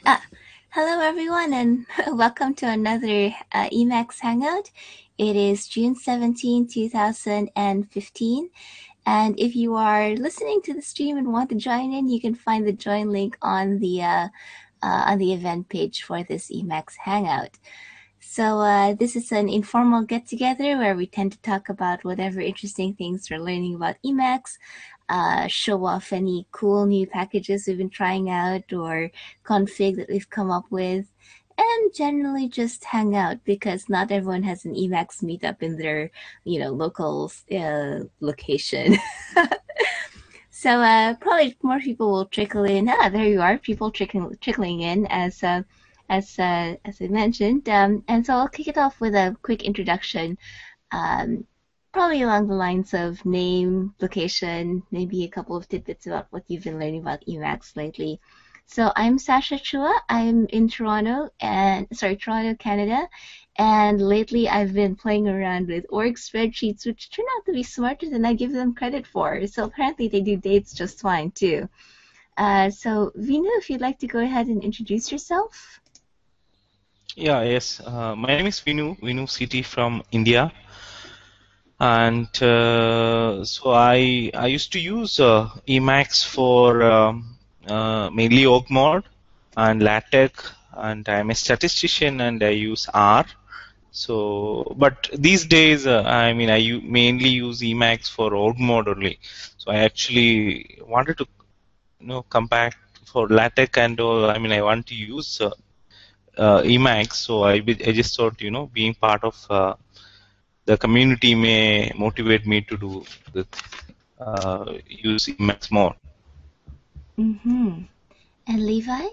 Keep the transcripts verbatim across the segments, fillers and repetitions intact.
Ah, hello everyone, and welcome to another uh, Emacs Hangout. It is June seventeenth, two thousand fifteen, and if you are listening to the stream and want to join in, you can find the join link on the uh, uh, on the event page for this Emacs Hangout. So uh, this is an informal get-together where we tend to talk about whatever interesting things we're learning about Emacs, uh, show off any cool new packages we've been trying out or config that we've come up with, and generally just hang out because not everyone has an Emacs meetup in their, you know, local uh, location. So uh, probably more people will trickle in. Ah, there you are, people trickling trickling in as uh, as uh, as I mentioned. Um, and so I'll kick it off with a quick introduction, um, probably along the lines of name, location, maybe a couple of tidbits about what you've been learning about Emacs lately. So I'm Sasha Chua. I'm in Toronto and sorry, Toronto, Canada. And lately I've been playing around with org spreadsheets, which turn out to be smarter than I give them credit for. So apparently they do dates just fine too. Uh, so Vinu, if you'd like to go ahead and introduce yourself. Yeah, yes. Uh, my name is Vinu, Vinu C T from India. And uh, so I I used to use uh, Emacs for um, uh, mainly org mod and LaTeX, and I'm a statistician and I use R. So, but these days, uh, I mean, I u mainly use Emacs for org mod only. So I actually wanted to, you know, come back for LaTeX and all. I mean, I want to use uh, uh, Emacs. So I, I just thought, you know, being part of uh, the community may motivate me to do the, uh, use Emacs more. Mm-hmm. And Levi?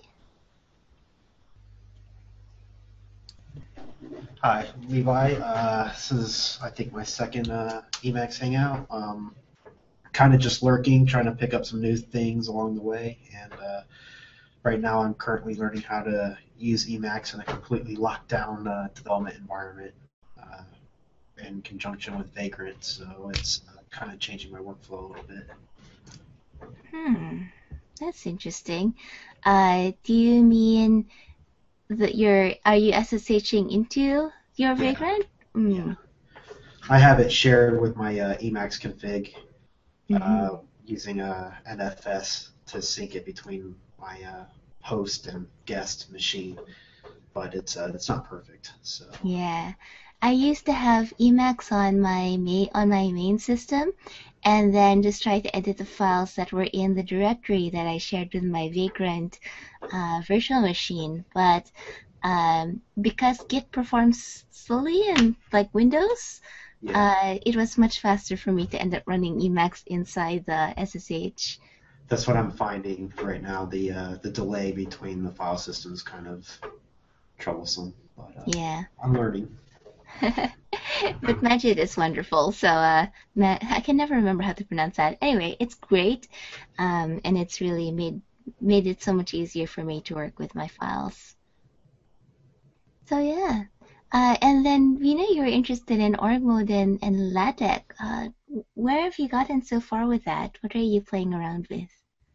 Hi, Levi. Uh, this is, I think, my second uh, Emacs Hangout. Um, kind of just lurking, trying to pick up some new things along the way. And uh, right now I'm currently learning how to use Emacs in a completely locked down uh, development environment uh, in conjunction with Vagrant. So it's uh, kind of changing my workflow a little bit. Hmm, that's interesting. Uh, do you mean that you're, are you SSHing into your Vagrant? Yeah. Mm. Yeah. I have it shared with my uh, Emacs config uh, mm-hmm. using a N F S to sync it between my uh, host and guest machine, but it's uh, it's not perfect. So yeah, I used to have Emacs on my main on my main system, and then just try to edit the files that were in the directory that I shared with my Vagrant uh, virtual machine. But um, because Git performs slowly in like Windows, yeah. uh, it was much faster for me to end up running Emacs inside the S S H. That's what I'm finding right now. The uh, the delay between the file systems is kind of troublesome. But, uh, yeah. I'm learning. But Majid is wonderful, so uh, I can never remember how to pronounce that. Anyway, it's great, um, and it's really made made it so much easier for me to work with my files. So yeah, uh, and then we know you were interested in org mode and, and LaTeX. Uh, where have you gotten so far with that? What are you playing around with?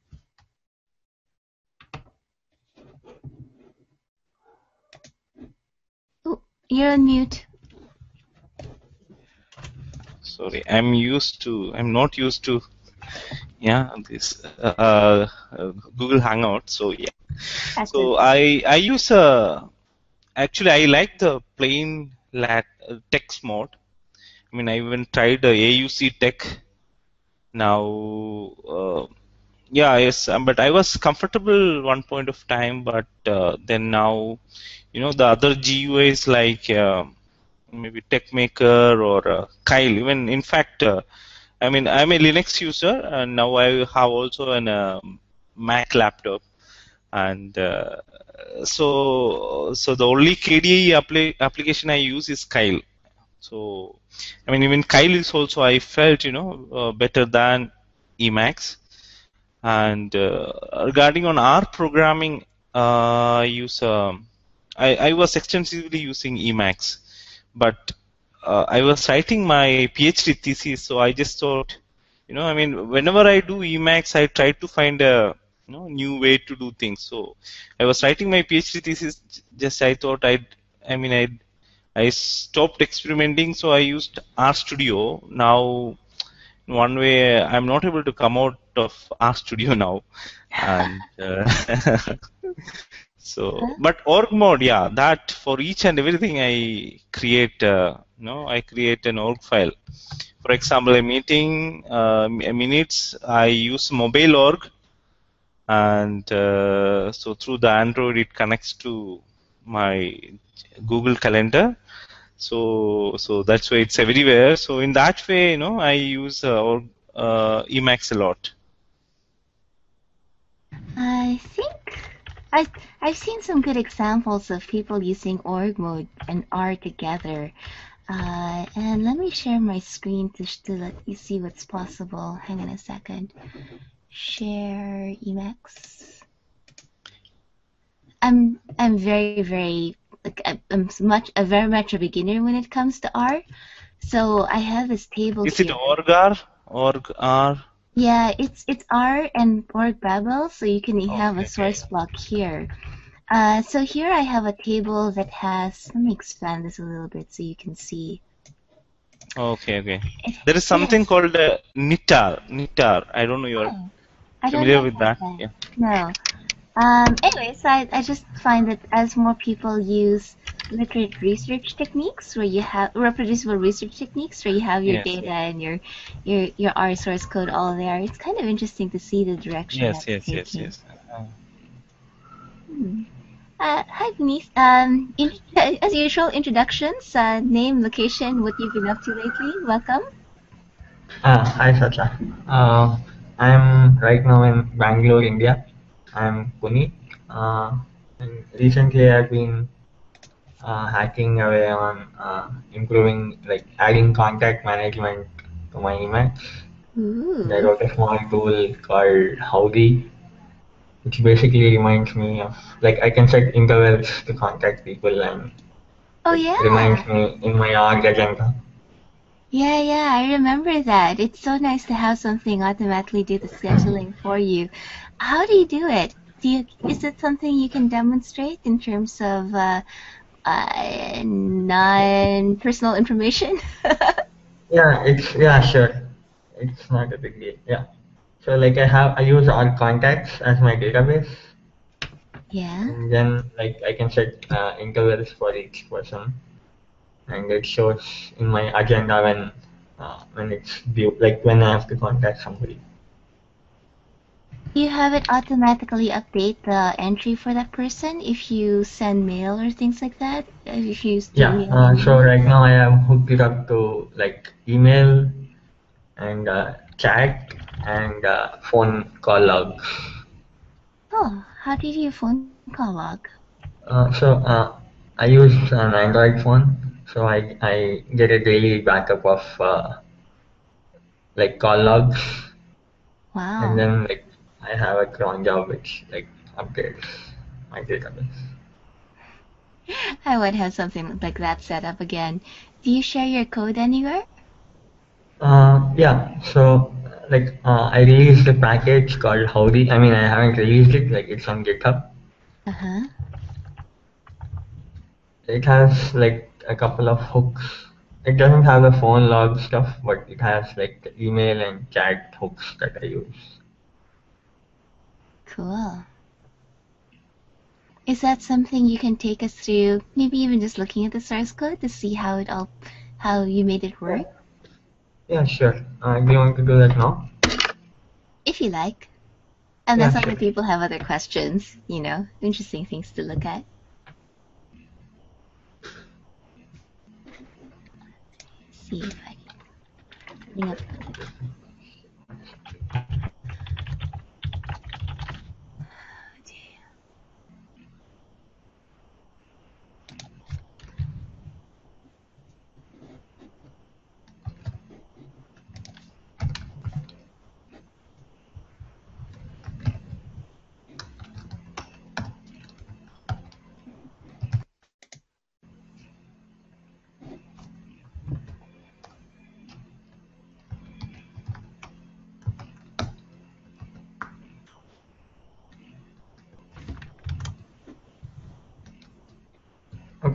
Oh, you're on mute. Sorry, I'm used to. I'm not used to. Yeah, this uh, uh, Google Hangout. So yeah. That's so okay. I I use uh, actually I like the plain lat uh, text mode. I mean, I even tried the A U C tech. Now, uh, yeah, yes, um, but I was comfortable one point of time, but uh, then now, you know, the other G U Is like uh, maybe TechMaker or uh, Kyle. Even in fact, uh, I mean, I'm a Linux user, and now I have also an uh, Mac laptop, and uh, so so the only K D E appli application I use is Kyle. So, I mean, even Kyle is also, I felt, you know, uh, better than Emacs. And uh, regarding on R programming, uh, I use, um, I, I was extensively using Emacs, but uh, I was writing my PhD thesis, so I just thought, you know, I mean, whenever I do Emacs, I try to find a you know, new way to do things. So I was writing my PhD thesis. Just I thought I'd, I mean, I I stopped experimenting, so I used RStudio. Now, in one way, I'm not able to come out of RStudio now, and uh, so. But org mode, yeah, that for each and everything I create, uh, you know, I create an org file. For example, a meeting, uh, minutes, I use mobile org, and uh, so through the Android, it connects to my Google Calendar. So, so that's why it's everywhere. So in that way, you know, I use uh, or, uh, Emacs a lot. I think I've, I've seen some good examples of people using org mode and R together. Uh, and let me share my screen to, to let you see what's possible. Hang on a second. Share Emacs. I'm I'm very very like I'm much a very much a beginner when it comes to R. So I have this table Is here. it org-R? Org-R? Yeah, it's it's R and org Babel, so you can have Okay, a source okay. block here. Uh, so here I have a table that has. Let me expand this a little bit so you can see. Okay, okay. It, There is something yes. called uh, nitar. Nitar. I don't know. You're Oh, I don't familiar know with about that? that. Yeah. No. Um, anyways, I, I just find that as more people use literate research techniques where you have reproducible research techniques where you have your Yes. data and your your your R source code all there, it's kind of interesting to see the direction Yes. that's Yes. Yes. taking. Yes. Uh, Hmm. Uh, hi, Denise. Um, in, as usual, introductions, uh, name, location, what you've been up to lately. Welcome. Uh, hi, Satya. Uh, I'm right now in Bangalore, India. I'm Puneet. Uh, and recently, I've been uh, hacking away on uh, improving, like adding contact management to my emails. And I Ooh. wrote a small tool called Howdy, which basically reminds me of, like, I can set intervals to contact people, and Oh it yeah. reminds me in my org agenda. Yeah, yeah, I remember that. It's so nice to have something automatically do the scheduling for you. How do you do it? Do you, is it something you can demonstrate in terms of uh, uh, non-personal information? Yeah, it's yeah, sure. It's not a big deal. Yeah. So like I have I use all contacts as my database, Yeah. and then like I can set uh, intervals for each person, and it shows in my agenda when uh, when it's due, like when I have to contact somebody. Do you have it automatically update the entry for that person if you send mail or things like that? If you do Yeah. mail Uh, so email? right now I have hooked it up to like email and uh, chat and uh, phone call logs. Oh, how do you do phone call log? Uh, so uh, I use an Android phone, so I I get a daily backup of uh, like call logs, and Wow. then like I have a cron job which like updates my database. I would have something like that set up again. Do you share your code anywhere? Uh, yeah, so like uh, I released a package called howdy. I mean I haven't released it, like it's on GitHub. Uh-huh. It has like a couple of hooks. It doesn't have the phone log stuff, but it has like the email and chat hooks that I use. Cool. Is that something you can take us through, maybe even just looking at the source code to see how it all, how you made it Yeah, work? yeah, sure. Uh, do you want to do that now? If you like. Yeah, Unless sure. other people have other questions, you know, interesting things to look at. See if I can bring up the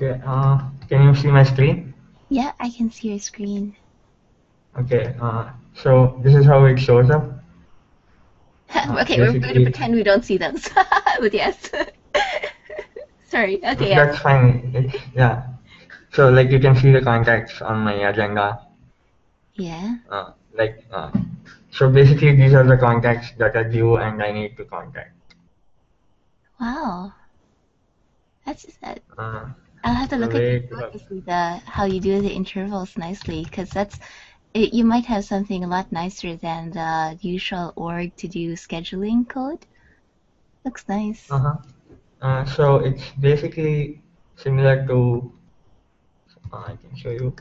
Okay. Uh, can you see my screen? Yeah, I can see your screen. Okay. Uh, so this is how it shows up. Uh, Okay, we're going to basically, pretend we don't see those. But yes. Sorry. Okay, yeah. that's fine. It's, yeah. So like you can see the contacts on my agenda. Yeah. Uh, like uh, so basically these are the contacts that are due and I need to contact. Wow. That's just that. Uh, I'll have to the look at way your to code to see the how you do the intervals nicely, because that's it, you might have something a lot nicer than the usual org to do scheduling code. Looks nice. uh-huh. Uh, so it's basically similar to uh, I can show you.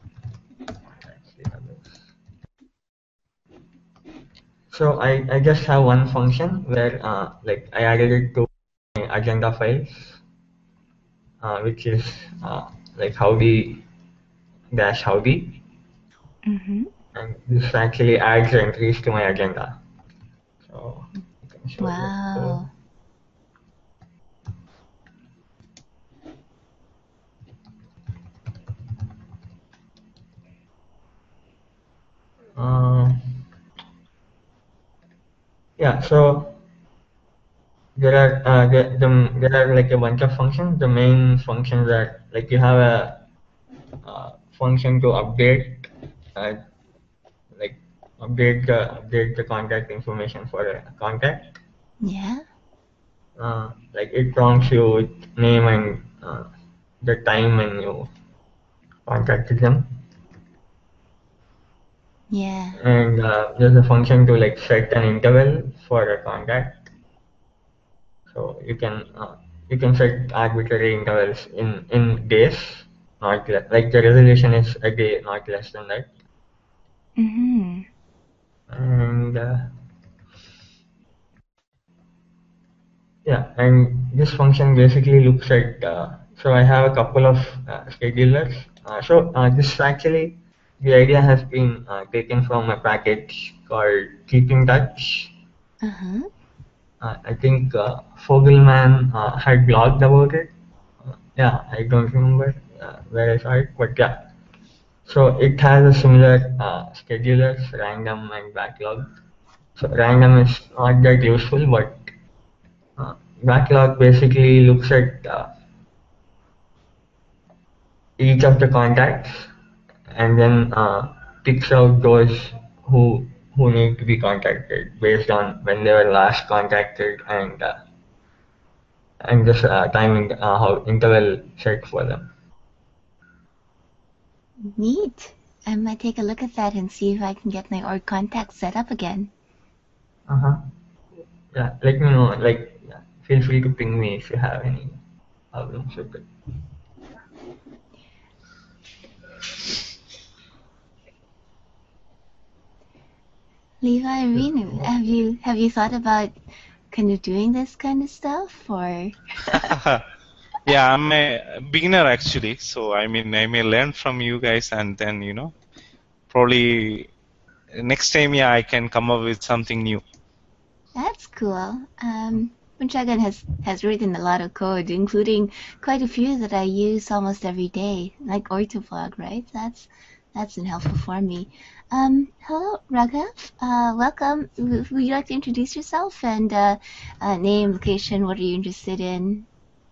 So I, I just have one function where uh, like I added it to my agenda files, uh, which is uh, like howdy dash howdy, Mm-hmm. and this actually adds entries to my agenda. So I can show you the code. Wow. Uh, yeah, so there are uh, the, the, there are like a bunch of functions. The main functions are like you have a uh, function to update, uh, like update the update the contact information for a contact. Yeah. Uh, like it prompts you with name and uh, the time when you contacted them. Yeah. And uh, there's a function to like set an interval for a contact. So you can uh, you can set arbitrary intervals in in days, not le- like the resolution is a day, not less than that. Mm-hmm. And uh, yeah, and this function basically looks at. Uh, so I have a couple of uh, schedulers. Uh, so uh, this actually the idea has been uh, taken from a package called Keep in Touch. Uh-huh. Uh, I think uh, Fogelman uh, had blogged about it. Uh, yeah, I don't remember uh, where I saw it, but yeah. So it has a similar uh, schedulers, random and backlog. So random is not that useful, but uh, backlog basically looks at uh, each of the contacts and then uh, picks out those who who need to be contacted based on when they were last contacted and uh, and just uh, timing uh, how interval set for them. Neat. I might take a look at that and see if I can get my org contact set up again. Uh huh. Yeah, let me know. Like, yeah, feel free to ping me if you have any problems with it. Levi, I mean, have you have you thought about kind of doing this kind of stuff, or? Yeah, I'm a beginner actually, so I mean, I may learn from you guys, and then you know, probably next time, yeah, I can come up with something new. That's cool. Um, Punchagan has has written a lot of code, including quite a few that I use almost every day, like Ortoblog, right? That's that's been helpful for me. Um, hello, Raghav. Uh, welcome. W- would you like to introduce yourself and uh, uh, name, location? What are you interested in?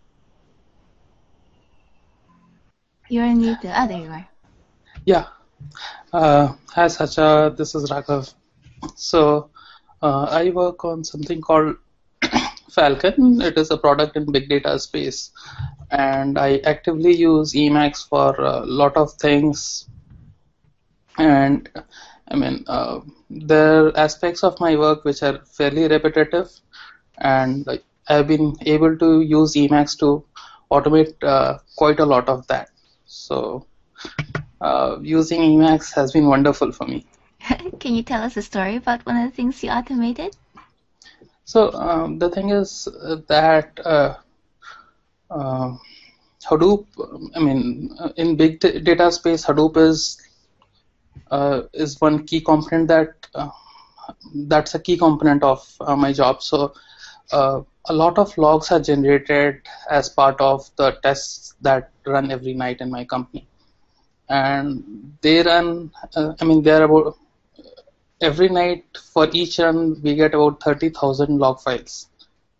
You're on mute. Ah, there you are. Yeah. Uh, hi, Sacha. This is Raghav. So, uh, I work on something called Falcon. It is a product in big data space, and I actively use Emacs for a lot of things. And I mean, uh, there are aspects of my work which are fairly repetitive, and like, I've been able to use Emacs to automate uh, quite a lot of that. So. Uh, using Emacs has been wonderful for me. Can you tell us a story about one of the things you automated? So um, the thing is that uh, uh, Hadoop, I mean, in big t- data space, Hadoop is uh, is one key component that uh, that's a key component of uh, my job. So uh, a lot of logs are generated as part of the tests that run every night in my company. And they run, uh, I mean, they're about, every night for each run, we get about thirty thousand log files.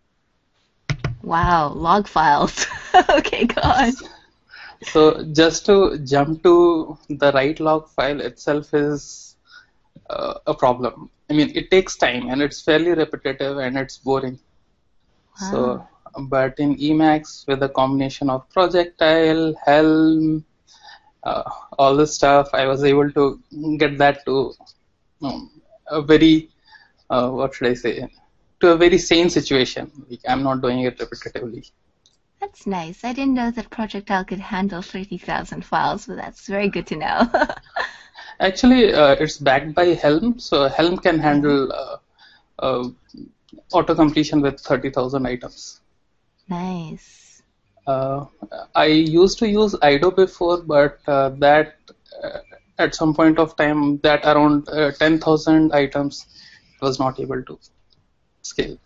Wow, log files. Okay, go on. So just to jump to the right log file itself is uh, a problem. I mean, it takes time and it's fairly repetitive and it's boring. Wow. So, but in Emacs, with a combination of projectile, Helm, uh, all this stuff, I was able to get that to um, a very, uh, what should I say, to a very sane situation. Like, I'm not doing it repetitively. That's nice. I didn't know that Projectile could handle thirty thousand files, but that's very good to know. Actually, uh, it's backed by Helm, so Helm can handle uh, uh, auto completion with thirty thousand items. Nice. Uh, I used to use I D O before, but uh, that uh, at some point of time, that around uh, ten thousand items was not able to scale.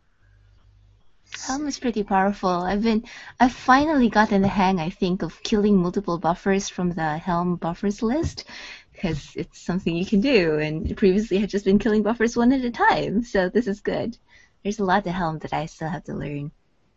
Helm is pretty powerful. I've been, I've finally gotten the hang, I think, of killing multiple buffers from the Helm buffers list, because it's something you can do, and previously I had just been killing buffers one at a time, so this is good. There's a lot to Helm that I still have to learn.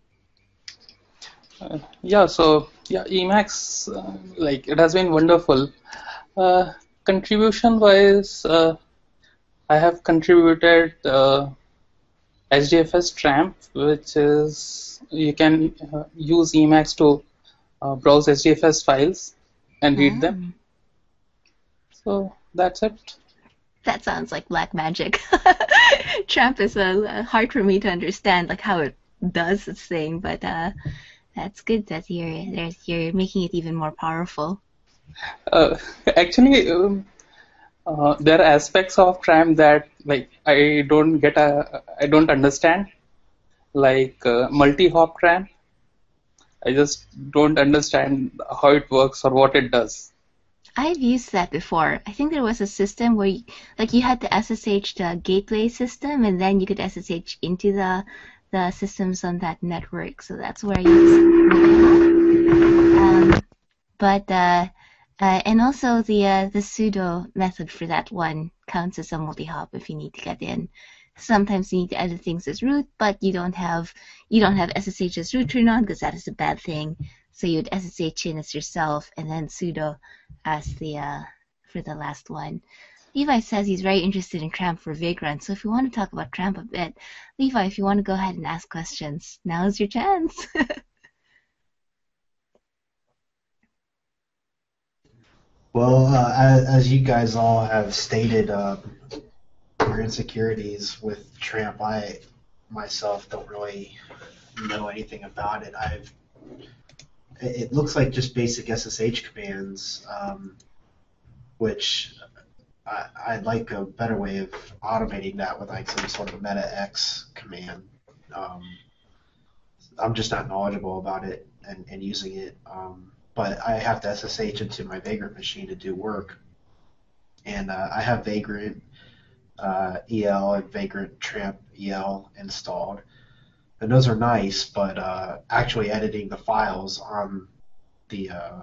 Uh, yeah, so yeah, Emacs, uh, like it has been wonderful. Uh, contribution-wise, uh, I have contributed uh, H D F S Tramp, which is you can uh, use Emacs to uh, browse H D F S files and read Mm. them. So that's it. That sounds like black magic. Tramp is uh, hard for me to understand, like how it does its thing, but uh, that's good that you're there's, you're making it even more powerful. Uh, actually, um, uh, there are aspects of Tramp that like I don't get a I don't understand, like uh, multi-hop Tramp. I just don't understand how it works or what it does. I've used that before. I think there was a system where, you, like, you had to S S H the gateway system, and then you could S S H into the the systems on that network. So that's where I used it. Um, but uh, uh, and also the uh, the sudo method for that one counts as a multi-hop if you need to get in. Sometimes you need to edit things as root, but you don't have you don't have S S H as root turned on because that is a bad thing. So you'd S S H in as yourself, and then sudo as the uh, for the last one. Levi says he's very interested in Tramp for Vagrant, so if you want to talk about Tramp a bit, Levi, if you want to go ahead and ask questions, now's your chance. Well, uh, as, as you guys all have stated, uh, your insecurities with Tramp, I myself don't really know anything about it. I've it, it looks like just basic S S H commands, um, which I, I'd like a better way of automating that with like some sort of meta-x command. Um, I'm just not knowledgeable about it and, and using it, um, but I have to S S H into my Vagrant machine to do work. And uh, I have Vagrant uh, E L and Vagrant Tramp E L installed. And those are nice, but uh, actually editing the files on the uh,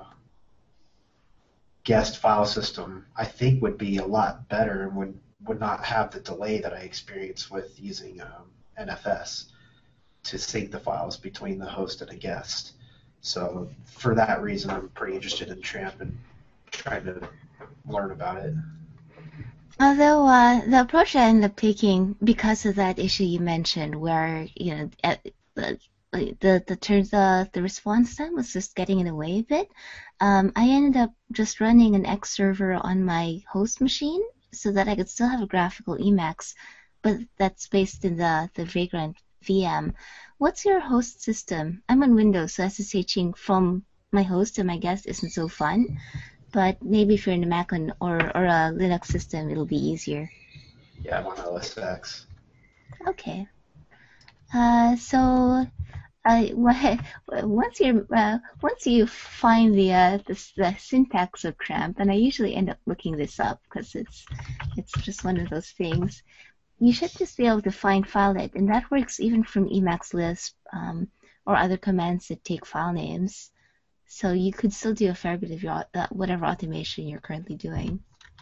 guest file system, I think, would be a lot better and would, would not have the delay that I experience with using um, N F S to sync the files between the host and a guest. So for that reason, I'm pretty interested in Tramp and trying to learn about it. Although uh, the approach I ended up taking because of that issue you mentioned, where you know at, the the the turns the the response time was just getting in the way a bit, um, I ended up just running an X server on my host machine so that I could still have a graphical Emacs, but that's based in the the Vagrant V M. What's your host system? I'm on Windows, so SSHing from my host to my guest isn't so fun. But maybe if you're in a Mac or, or a Linux system, it'll be easier. Yeah, I'm on O S X. Okay. Uh, so uh, once you uh, once you find the, uh, the the syntax of Tramp, and I usually end up looking this up because it's it's just one of those things. you should just be able to find filenet, and that works even from Emacs Lisp um, or other commands that take file names. So you could still do a fair bit of your uh, whatever automation you're currently doing.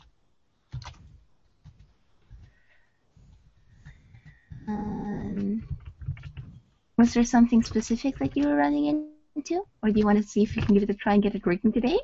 Um, was there something specific that you were running into, or do you want to see if you can give it a try and get it working today?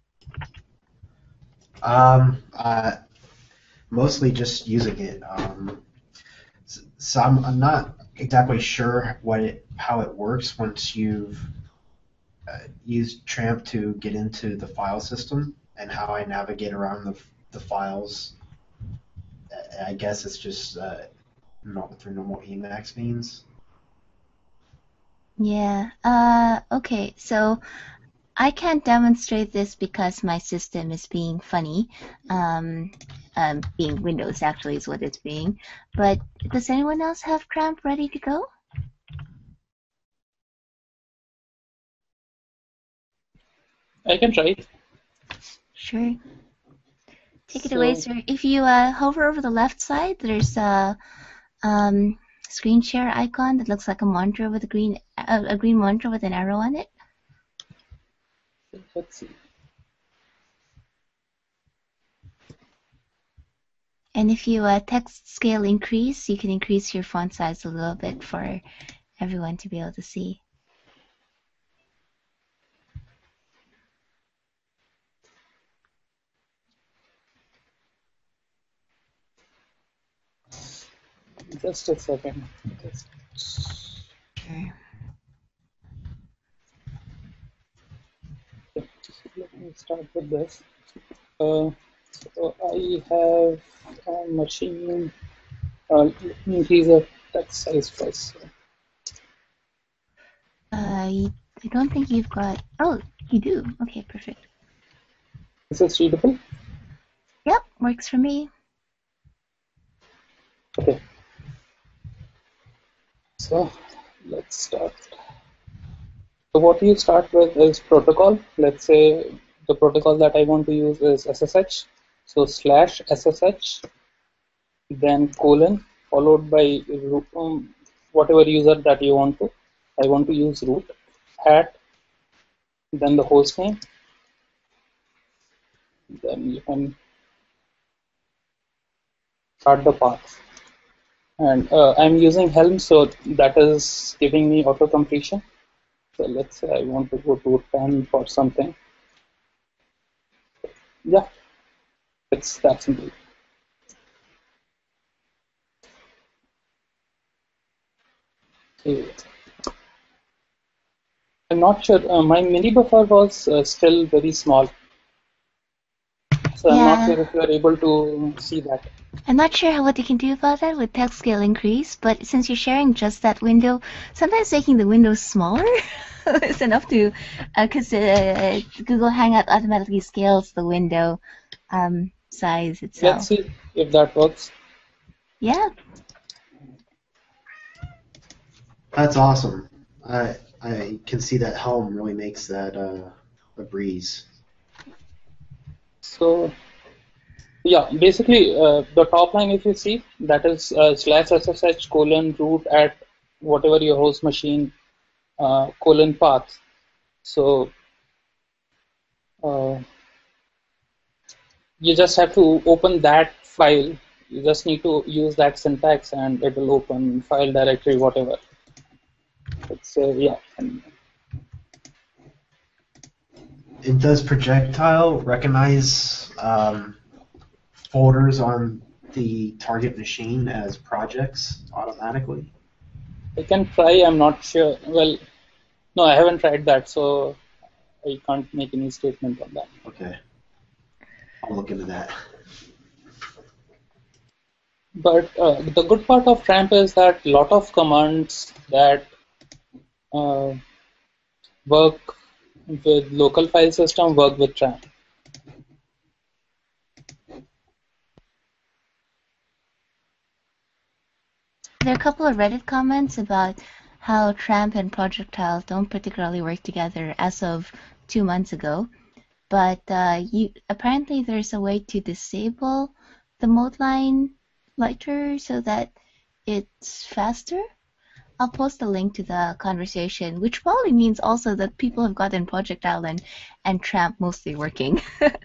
Um, uh, mostly just using it. Um, so I'm, I'm not exactly sure what it how it works once you've uh, used Tramp to get into the file system and how I navigate around the the files. I guess it's just uh, not through normal Emacs means. Yeah. Uh, okay. So I can't demonstrate this because my system is being funny. Um, um, being Windows actually is what it's being. But does anyone else have Tramp ready to go? I can try. Sure. Take it So- away, sir. If you uh, hover over the left side, there's a um, screen share icon that looks like a monitor with a green uh, a green monitor with an arrow on it. Let's see. And if you uh, text scale increase, you can increase your font size a little bit for everyone to be able to see. Just a second. Just... Sure. Let me start with this. Uh, so I have a machine. Uh, let me increase the text size first. Uh, you, I don't think you've got. Oh, you do. Okay, perfect. Is this readable? Yep, works for me. Okay. So let's start. So what you start with is protocol. Let's say the protocol that I want to use is S S H. So slash S S H, then colon, followed by root, um, whatever user that you want to. I want to use root, at, then the host name. Then you can start the path. And uh, I'm using Helm, so that is giving me auto completion. So let's say I want to go to ten for something. Yeah, it's that simple. I'm not sure. Uh, my mini buffer was uh, still very small, so I'm not Yeah. sure if you are able to see that. I'm not sure how, what you can do about that with text scale increase, but since you're sharing just that window, sometimes making the window smaller is enough to, because uh, uh, Google Hangout automatically scales the window um, size itself. Let's see if that works. Yeah. That's awesome. I I can see that Helm really makes that uh, a breeze. So yeah, basically uh, the top line, if you see, that is uh, slash ssh colon root at whatever your host machine uh, colon path. So uh, you just have to open that file. You just need to use that syntax and it will open file directory, whatever. It's uh, yeah. And does Projectile recognize um, folders on the target machine as projects automatically? I can try. I'm not sure. Well, no, I haven't tried that, so I can't make any statement on that. Okay, I'll look into that. But uh, the good part of Tramp is that a lot of commands that uh, work with local file system work with Tramp. There are a couple of Reddit comments about how Tramp and Projectile don't particularly work together as of two months ago. But uh, you apparently there's a way to disable the mode line lighter so that it's faster. I'll post a link to the conversation, which probably means also that people have gotten Project Island and Tramp mostly working.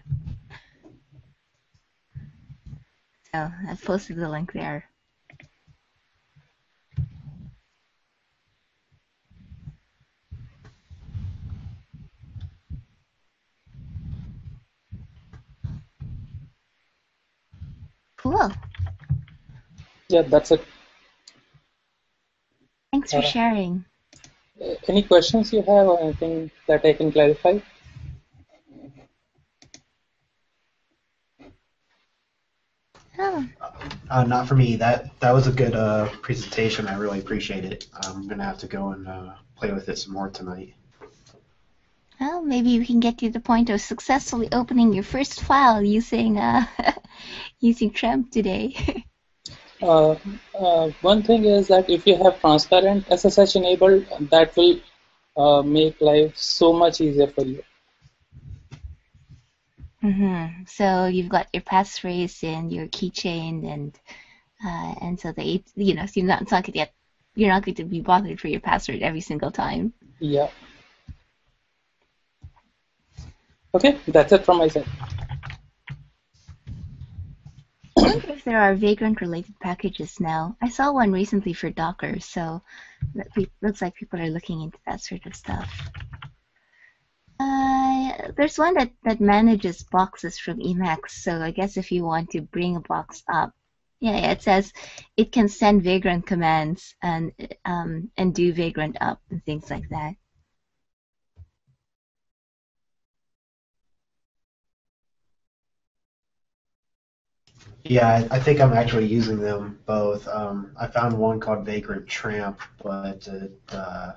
So I've posted the link there. Cool. Yeah, that's it. Thanks for Uh, sharing. Any questions you have or anything that I can clarify? Oh, Uh, not for me. That that was a good uh, presentation. I really appreciate it. I'm gonna have to go and uh, play with it some more tonight. well, maybe we can get you to the point of successfully opening your first file using uh, using Tramp today. Uh, uh, one thing is that if you have transparent S S H enabled, that will uh, make life so much easier for you. Mm-hmm. So you've got your passphrase and your keychain, and uh, and so they, you know, so you're not, it's not going to get, you're not going to be bothered for your password every single time. Yeah. Okay, that's it from my side. I wonder if there are Vagrant-related packages now. I saw one recently for Docker, so it looks like people are looking into that sort of stuff. Uh, there's one that, that manages boxes from Emacs, so I guess if you want to bring a box up, yeah, yeah, it says it can send Vagrant commands and um, and do Vagrant up and things like that. Yeah, I, I think I'm actually using them both. Um, I found one called Vagrant Tramp, but it, uh,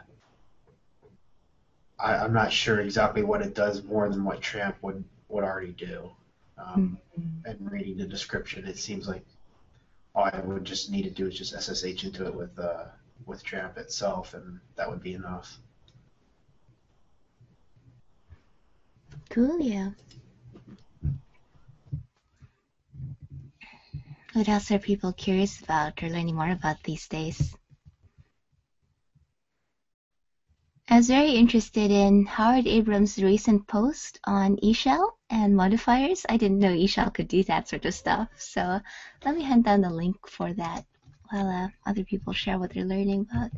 I, I'm not sure exactly what it does more than what Tramp would, would already do. Um, Mm-hmm. and reading the description, it seems like all I would just need to do is just S S H into it with uh, with Tramp itself, and that would be enough. Cool, yeah. What else are people curious about or learning more about these days? I was very interested in Howard Abrams' recent post on eShell and modifiers. I didn't know eShell could do that sort of stuff, so let me hunt down the link for that while uh, other people share what they're learning about.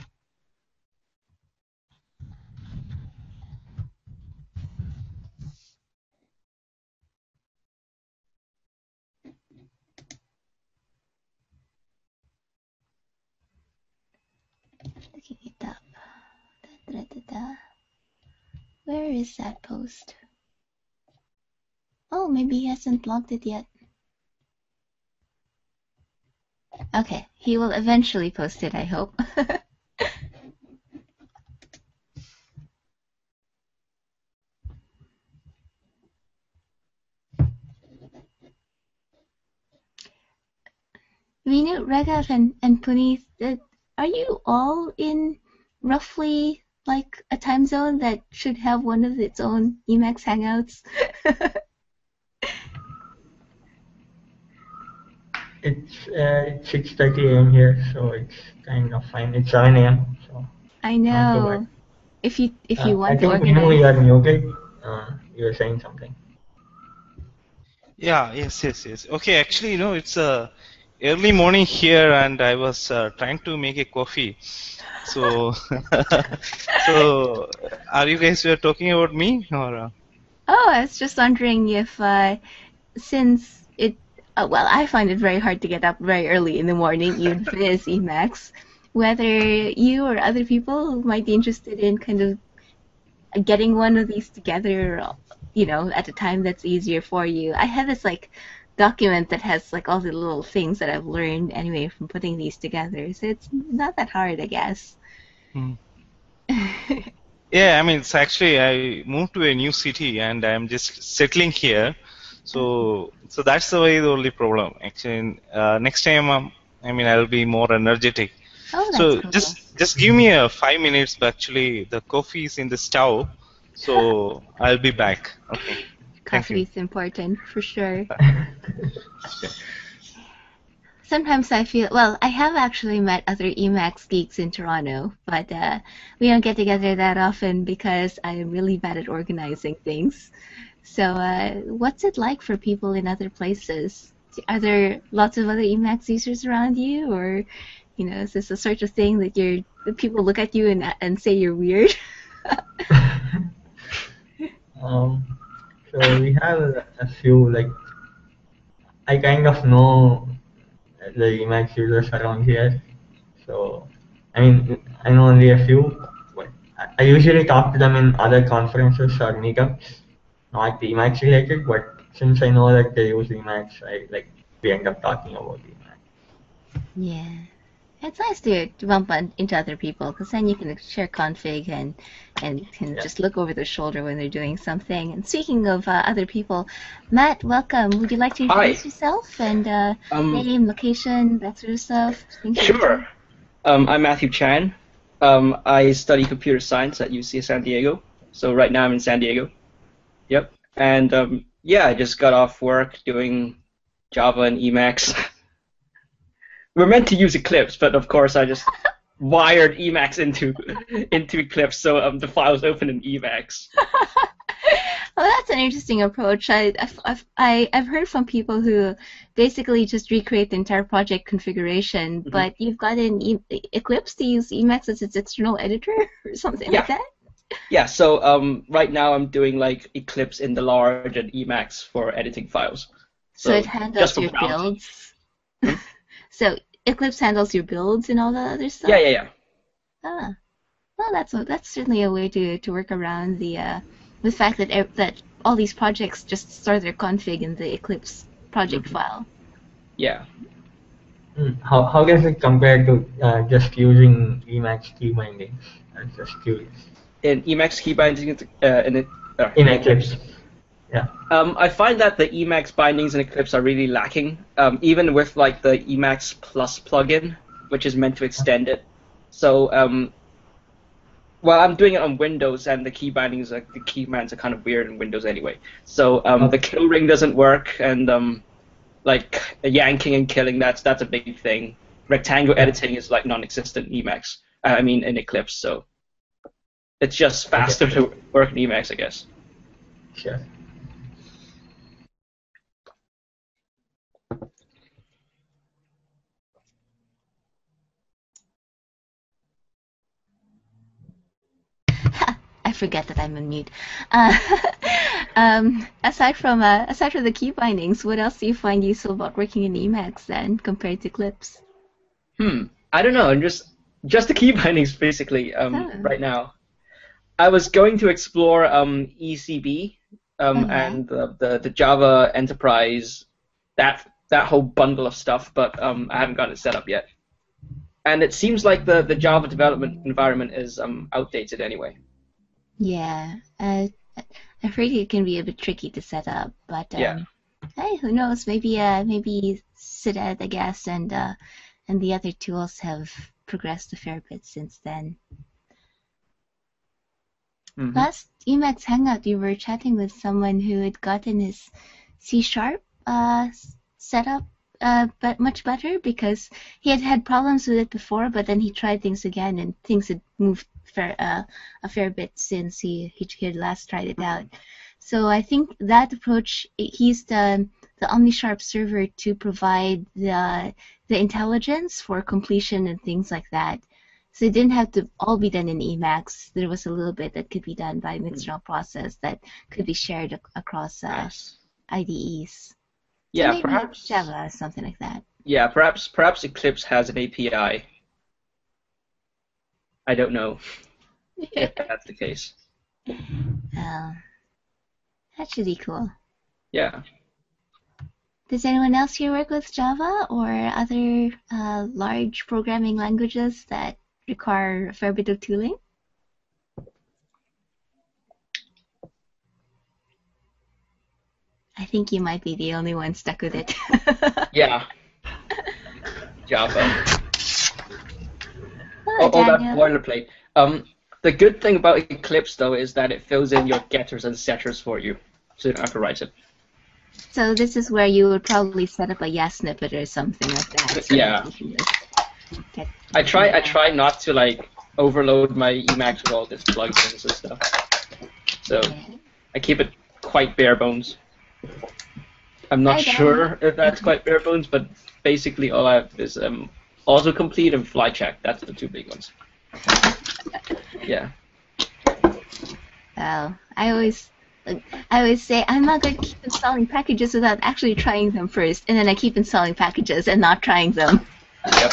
Looking it up. Da, da, da, da. Where is that post? Oh, maybe he hasn't logged it yet. Okay, he will eventually post it, I hope. Vinu, Raghav, and, and Puneeth, uh, are you all in roughly like a time zone that should have one of its own Emacs Hangouts? It's uh, six thirty a m here, so it's kind of fine. It's seven a m, so I not too bad. know. If you if you Uh, I want to think Minu, organize. you are muted. Uh, you were saying something. Yeah, yes, yes, yes. Okay, actually, you know, it's a early morning here, and I was uh, trying to make a coffee. So, so are you guys were talking about me or? Uh... Oh, I was just wondering if uh, since it uh, well, I find it very hard to get up very early in the morning, even if it is Emacs, whether you or other people might be interested in kind of getting one of these together, you know, at a time that's easier for you. I have this like document that has like all the little things that I've learned anyway from putting these together, so it's not that hard, I guess. Hmm. Yeah, I mean, it's actually I moved to a new city and I'm just settling here, so so that's the way the only problem. Actually, uh, next time, um, I mean, I'll be more energetic. Oh, that's So cool. just just give me a five minutes. But actually, the coffee is in the stove, so I'll be back. Okay. Thank Coffee you. is important for sure. sometimes I feel, well, I have actually met other Emacs geeks in Toronto, but uh, we don't get together that often because I'm really bad at organizing things. So uh, what's it like for people in other places? Are there lots of other Emacs users around you, or, you know, is this the sort of thing that you're that people look at you and and say you're weird? Um, so we have a few, like, I kind of know the Emacs users around here. So, I mean, I know only a few, but I I usually talk to them in other conferences or meetups, not Emacs related, but since I know that they use Emacs, I like we end up talking about Emacs. Yeah. It's nice to, to bump on, into other people because then you can share config and and can Yeah. just look over their shoulder when they're doing something. And speaking of uh, other people, Matt, welcome. Would you like to introduce Hi. yourself and uh, Um, name, location, that sort of stuff? Things you're sure. Um, I'm Matthew Chan. Um, I study computer science at U C San Diego. So right now I'm in San Diego. Yep. And um, yeah, I just got off work doing Java and Emacs. We're meant to use Eclipse, but of course I just wired Emacs into into Eclipse, so um, the files open in Emacs. Well, that's an interesting approach. I, I've, I've, I, I've heard from people who basically just recreate the entire project configuration, Mhm. but you've got an e Eclipse to use Emacs as its external editor or something Yeah. like that? Yeah. So um, right now I'm doing like Eclipse in the large and Emacs for editing files. So, So it handles just for your browsing. builds. So Eclipse handles your builds and all that other stuff? Yeah, yeah, yeah. Ah. Well, that's a, that's certainly a way to, to work around the uh, the fact that ev- that all these projects just store their config in the Eclipse project Mhm. file. Yeah. Hmm. How how does it compare to uh, just using Emacs key bindings? I'm just curious. In Emacs key bindings, uh, in, it, uh, In Eclipse. Yeah. Um, I find that the Emacs bindings in Eclipse are really lacking, um, even with like the Emacs Plus plugin, which is meant to extend it. So, um, well, I'm doing it on Windows, and the key bindings, like the key commands, are kind of weird in Windows anyway. So um, the Okay. kill ring doesn't work, and um, like yanking and killing, that's that's a big thing. Rectangle Yeah. editing is like non-existent in Emacs. Uh, I mean, in Eclipse, so it's just faster Okay. to work in Emacs, I guess. Sure. I forget that I'm on mute. Uh, um, aside from uh, aside from the key bindings, what else do you find useful about working in Emacs then compared to Eclipse? Hmm. I don't know. Just just the key bindings basically. Um, Oh. right now, I was going to explore um E C B um Oh, yeah. and the, the the Java Enterprise, that that whole bundle of stuff, but um I haven't got it set up yet. And it seems like the the Java development environment is um outdated anyway. Yeah, uh, I'm afraid it can be a bit tricky to set up, but um, Yeah. hey, who knows? Maybe uh, maybe Cidet, I guess, and uh, and the other tools have progressed a fair bit since then. Mhm. Last Emacs Hangout, you were chatting with someone who had gotten his C Sharp uh, set up uh, but much better because he had had problems with it before, but then he tried things again and things had moved fair, uh, a fair bit since he, he he had last tried it out. So I think that approach, he used the the OmniSharp server to provide the the intelligence for completion and things like that. So it didn't have to all be done in Emacs. There was a little bit that could be done by an external process that could be shared ac- across uh, Nice. I D Es. So Yeah, maybe perhaps. Java, something like that. Yeah, perhaps perhaps Eclipse has an A P I. I don't know if that's the case. Uh, that should be cool. Yeah. Does anyone else here work with Java or other uh, large programming languages that require a fair bit of tooling? I think you might be the only one stuck with it. Yeah. Java. Hello, Oh, oh, that Daniel. boilerplate. Um, the good thing about Eclipse though is that it fills in your getters and setters for you, so you don't have to write it. So this is where you would probably set up a yes snippet or something like that. So Yeah. you can just get I try I yeah. try not to like overload my Emacs with all this plugins and stuff. So Yeah. I keep it quite bare bones. I'm not I don't. sure if that's quite bare bones, but basically all I have is um, autocomplete and fly check. That's the two big ones. Yeah. Oh, I always, I always say I'm not going to keep installing packages without actually trying them first, and then I keep installing packages and not trying them. Yep.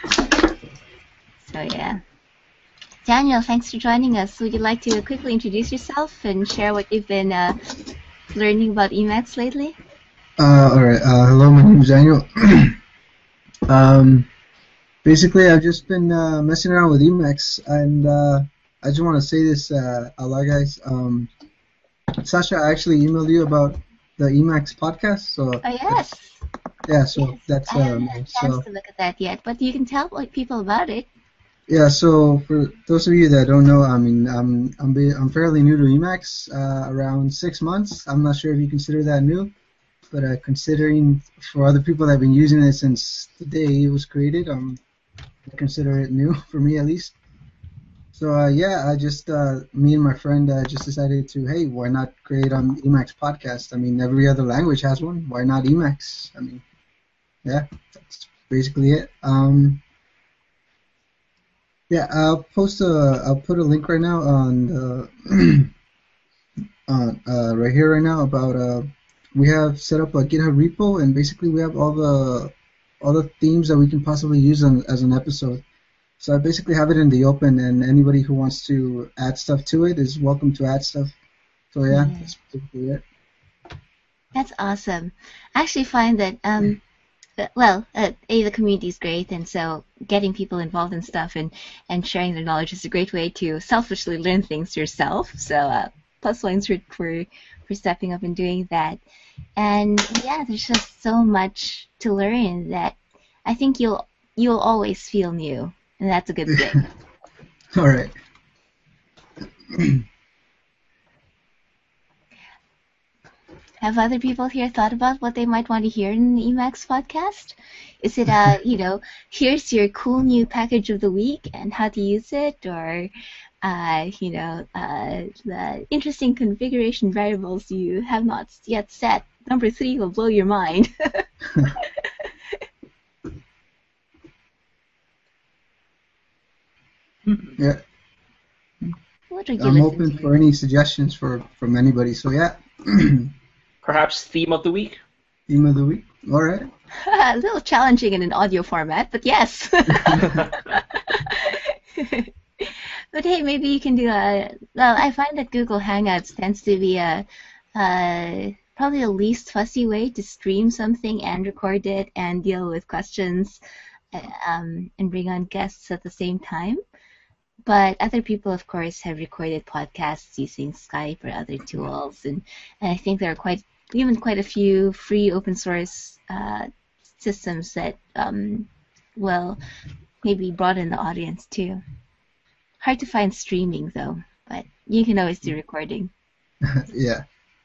So yeah. Daniel, thanks for joining us. Would you like to quickly introduce yourself and share what you've been uh, learning about Emacs lately? Uh, all right. Uh, hello, my name is Daniel. um, basically, I've just been uh, messing around with Emacs, and uh, I just want to say this uh, out loud, guys. Um, Sasha, I actually emailed you about the Emacs podcast. So Oh yes. yeah, so Yes. that's I haven't um, had a chance so to look at that yet, but you can tell like people about it. yeah. So for those of you that don't know, I mean, I'm I'm be, I'm fairly new to Emacs, uh, around six months. I'm not sure if you consider that new. But uh, considering for other people that have been using it since the day it was created, um, I consider it new for me at least. So uh, yeah, I just uh, me and my friend uh, just decided to hey, why not create an Emacs podcast? I mean, every other language has one. Why not Emacs? I mean, yeah, that's basically it. Um, yeah, I'll post a I'll put a link right now on the on uh, right here right now about uh. We have set up a GitHub repo, and basically we have all the all the themes that we can possibly use on, as an episode. So I basically have it in the open, and anybody who wants to add stuff to it is welcome to add stuff. So yeah, Yeah. that's basically it. That's awesome. I actually find that, um, uh, well, uh, A, the community is great, and so getting people involved in stuff and, and sharing their knowledge is a great way to selfishly learn things yourself. So uh, plus points for, for, for stepping up and doing that. And yeah, there's just so much to learn that I think you'll you'll always feel new, and that's a good thing. All right. Have other people here thought about what they might want to hear in the Emacs podcast? Is it, uh, you know, here's your cool new package of the week and how to use it, or, uh, you know, uh, the interesting configuration variables you have not yet set? Number three will blow your mind. Yeah, What are you I'm listening open to? for any suggestions for from anybody. So yeah, Perhaps theme of the week. theme of the week. All right. A little challenging in an audio format, but yes. But hey, maybe you can do a. Well, I find that Google Hangouts tends to be a, uh, probably the least fussy way to stream something and record it and deal with questions, uh, um, and bring on guests at the same time. But other people, of course, have recorded podcasts using Skype or other tools, and, and I think there are quite even quite a few free open source uh, systems that um, will maybe broaden the audience too. Hard to find streaming though, but you can always do recording. Yeah.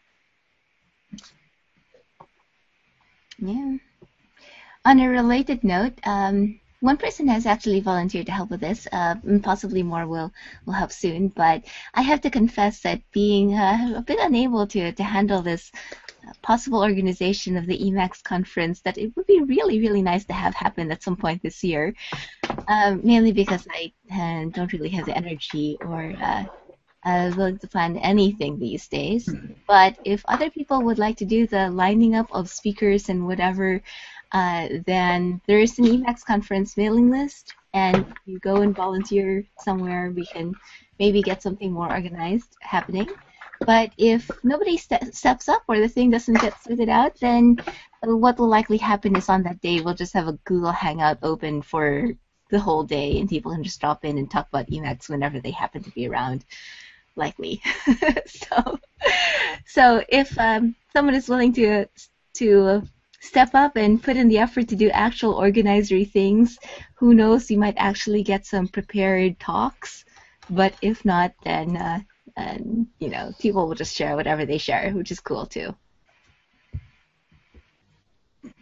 Yeah. On a related note, um, one person has actually volunteered to help with this, uh, and possibly more will, will help soon, but I have to confess that being uh, a bit unable to, to handle this uh, possible organization of the Emacs conference, that it would be really, really nice to have happen at some point this year, um, mainly because I uh, don't really have the energy or uh, uh, willing to plan anything these days. But if other people would like to do the lining up of speakers and whatever, uh, then there is an Emacs conference mailing list, and you go and volunteer somewhere, we can maybe get something more organized happening. But if nobody ste- steps up or the thing doesn't get sorted out, then what will likely happen is on that day we'll just have a Google Hangout open for the whole day, and people can just drop in and talk about Emacs whenever they happen to be around, likely. so, so if um, someone is willing to to step up and put in the effort to do actual organizery things, who knows, you might actually get some prepared talks. But if not, then uh, and, you know, people will just share whatever they share, which is cool too.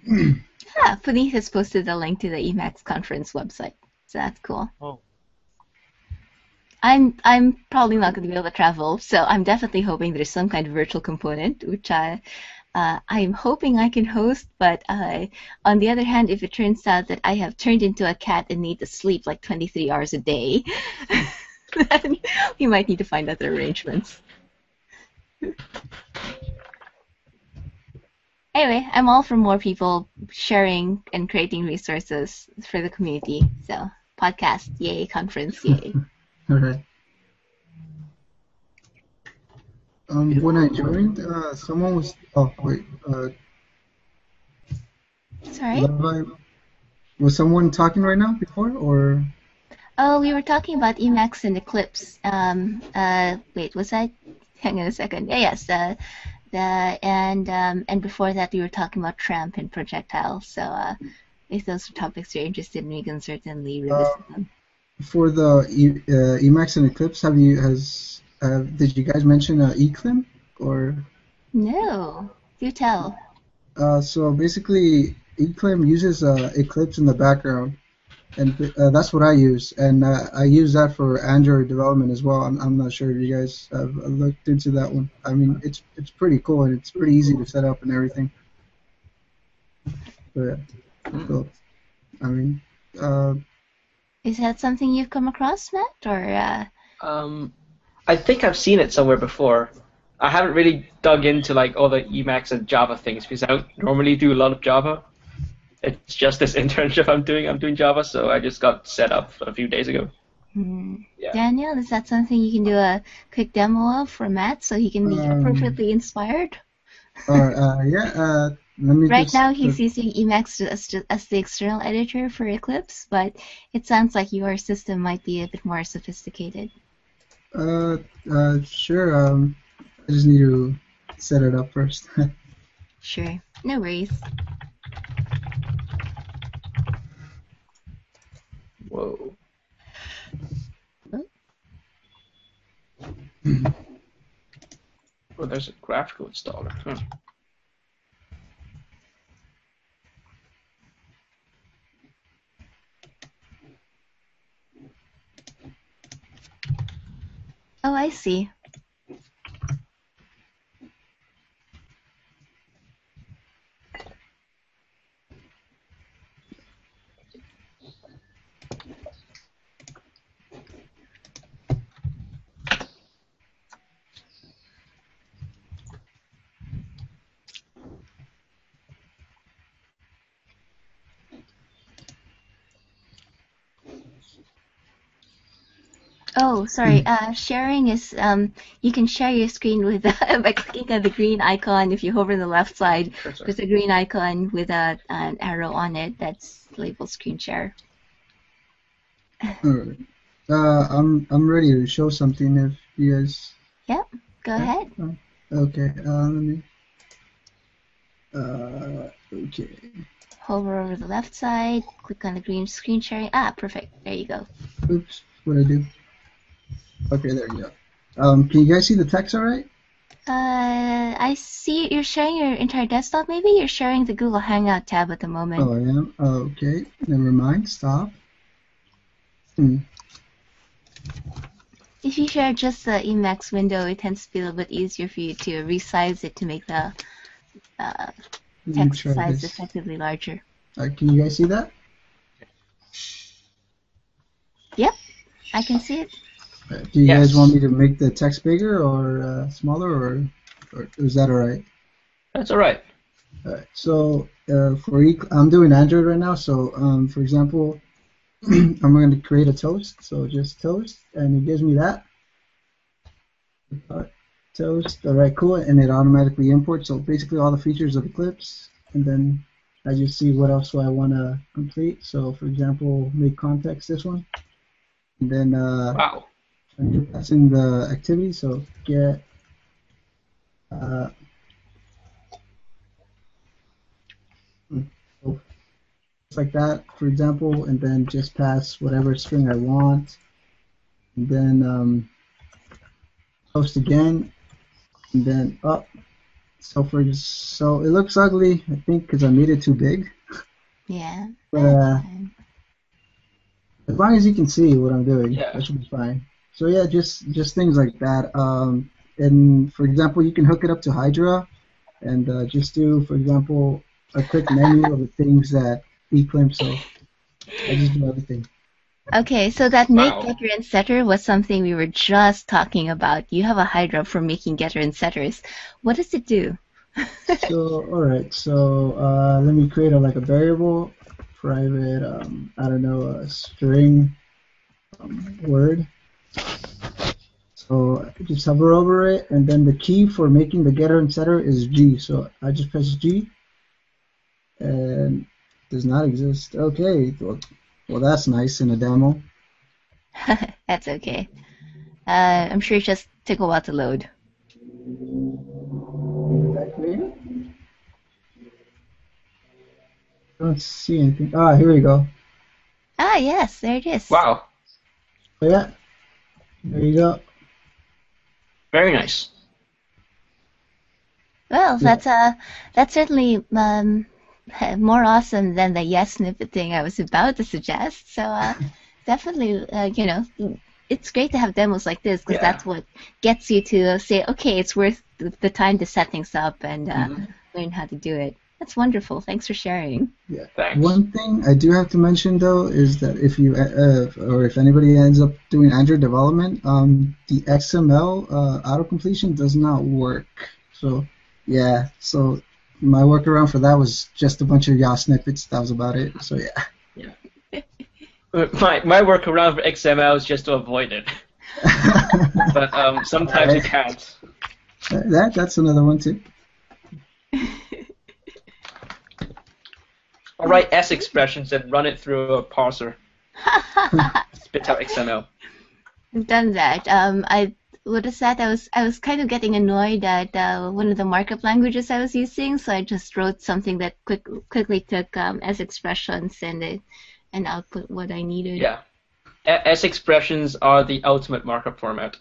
Yeah, Puneet has posted the link to the Emacs conference website, so that's cool. Oh. I'm I'm probably not going to be able to travel, so I'm definitely hoping there's some kind of virtual component, which I uh, I'm hoping I can host. But uh, on the other hand, if it turns out that I have turned into a cat and need to sleep like twenty-three hours a day, then we might need to find other arrangements. Anyway, I'm all for more people sharing and creating resources for the community. So podcast, yay! Conference, yay! All right. Um, when I joined, uh, someone was. Oh wait. Uh, Sorry. Levi, was someone talking right now before, or? Oh, we were talking about Emacs and Eclipse. Um. Uh. Wait. Was I? Hang on a second. Yeah. Yes. Uh. The and um and before that we were talking about Tramp and Projectile. So uh, if those are topics you're interested in, we can certainly revisit Uh, them. For the e, uh, Emacs and Eclipse, have you has uh, did you guys mention uh, Eclipse or? No. Do tell. Uh, so basically, Eclipse uses uh, Eclipse in the background, and uh, that's what I use, and uh, I use that for Android development as well. I'm I'm not sure if you guys have looked into that one. I mean, it's it's pretty cool and it's pretty easy to set up and everything. But so, I mean, uh, Is that something you've come across, Matt, or? Uh... Um, I think I've seen it somewhere before. I haven't really dug into like all the Emacs and Java things because I don't normally do a lot of Java. It's just this internship I'm doing. I'm doing Java, so I just got set up a few days ago. Hmm. Yeah. Daniel, is that something you can do a quick demo of for Matt so he can be Um, appropriately inspired? or uh, yeah, uh, let me Right just. now he's uh, using Emacs as, as the external editor for Eclipse, but it sounds like your system might be a bit more sophisticated. Uh, uh, sure. Um, I just need to set it up first. Sure, no worries. Whoa. Oh, there's a graphical installer. Huh. Oh, I see. Oh, sorry. Uh, sharing is um, you can share your screen with by clicking on the green icon. If you hover on the left side, Sure, sorry. there's a green icon with a, an arrow on it that's labeled screen share. Alright. Uh, I'm I'm ready to show something if you guys. Yep, go ahead. Okay. Uh, let me. Uh, okay. Hover over the left side, click on the green screen sharing. Ah, perfect. There you go. Oops. What I do? Okay, there you go. Um, can you guys see the text all right? Uh, I see you're sharing your entire desktop. Maybe you're sharing the Google Hangout tab at the moment. Oh, I am. Oh, okay. Never mind. Stop. Hmm. If you share just the Emacs window, it tends to be a little bit easier for you to resize it to make the uh, Let me text try size this. effectively larger. Uh, can you guys see that? Yep, I can see it. Uh, do you Yes. guys want me to make the text bigger or uh, smaller, or, or is that all right? That's all right. Alright, so uh, for e I'm doing Android right now. So um, for example, I'm going to create a toast. So just toast, and it gives me that uh, toast. All right, cool, and it automatically imports. So basically all the features of Eclipse, and then I just see what else do I want to complete. So for example, make context this one, and then uh, Wow. that's in the activity. So get. Uh, So just like that, for example, and then just pass whatever string I want, and then um, post again, and then up, so for so it looks ugly, I think, because I made it too big. Yeah. But That's uh, fine. as long as you can see what I'm doing, Yeah. that should be fine. So yeah, just just things like that. Um, and for example, you can hook it up to Hydra, and uh, just do, for example, a quick menu of the things that Eclipse. So I just do everything. Okay, so that make Wow. getter and setter was something we were just talking about. You have a Hydra for making getter and setters. What does it do? So all right, so uh, let me create a like a variable, private. Um, I don't know, a string um, word. So just hover over it, and then the key for making the getter and setter is G. So I just press G, and does not exist. Okay, well, well that's nice in a demo. That's okay. Uh, I'm sure it just took a while to load. That clear? Don't see anything. Ah, here we go. Ah, yes, there it is. Wow. So yeah, there you go. Very nice. Well, Yeah. that's uh, that's certainly um, more awesome than the yes snippet thing I was about to suggest. So uh, definitely, uh, you know, it's great to have demos like this because Yeah. that's what gets you to say, okay, it's worth the time to set things up and uh, Mhm. learn how to do it. That's wonderful. Thanks for sharing. Yeah. Thanks. One thing I do have to mention though is that if you uh, or if anybody ends up doing Android development, um, the X M L uh, auto completion does not work. So yeah, so my workaround for that was just a bunch of Yah snippets. That was about it. So yeah. Yeah. My my workaround for X M L is just to avoid it. But um, sometimes you Alright. can't. That that's another one too. Or write S expressions and run it through a parser. Spit out X M L. I've done that. Um, I what is that? I was I was kind of getting annoyed at uh, one of the markup languages I was using, so I just wrote something that quick quickly took um, as expressions and it and output what I needed. Yeah. A- S expressions are the ultimate markup format.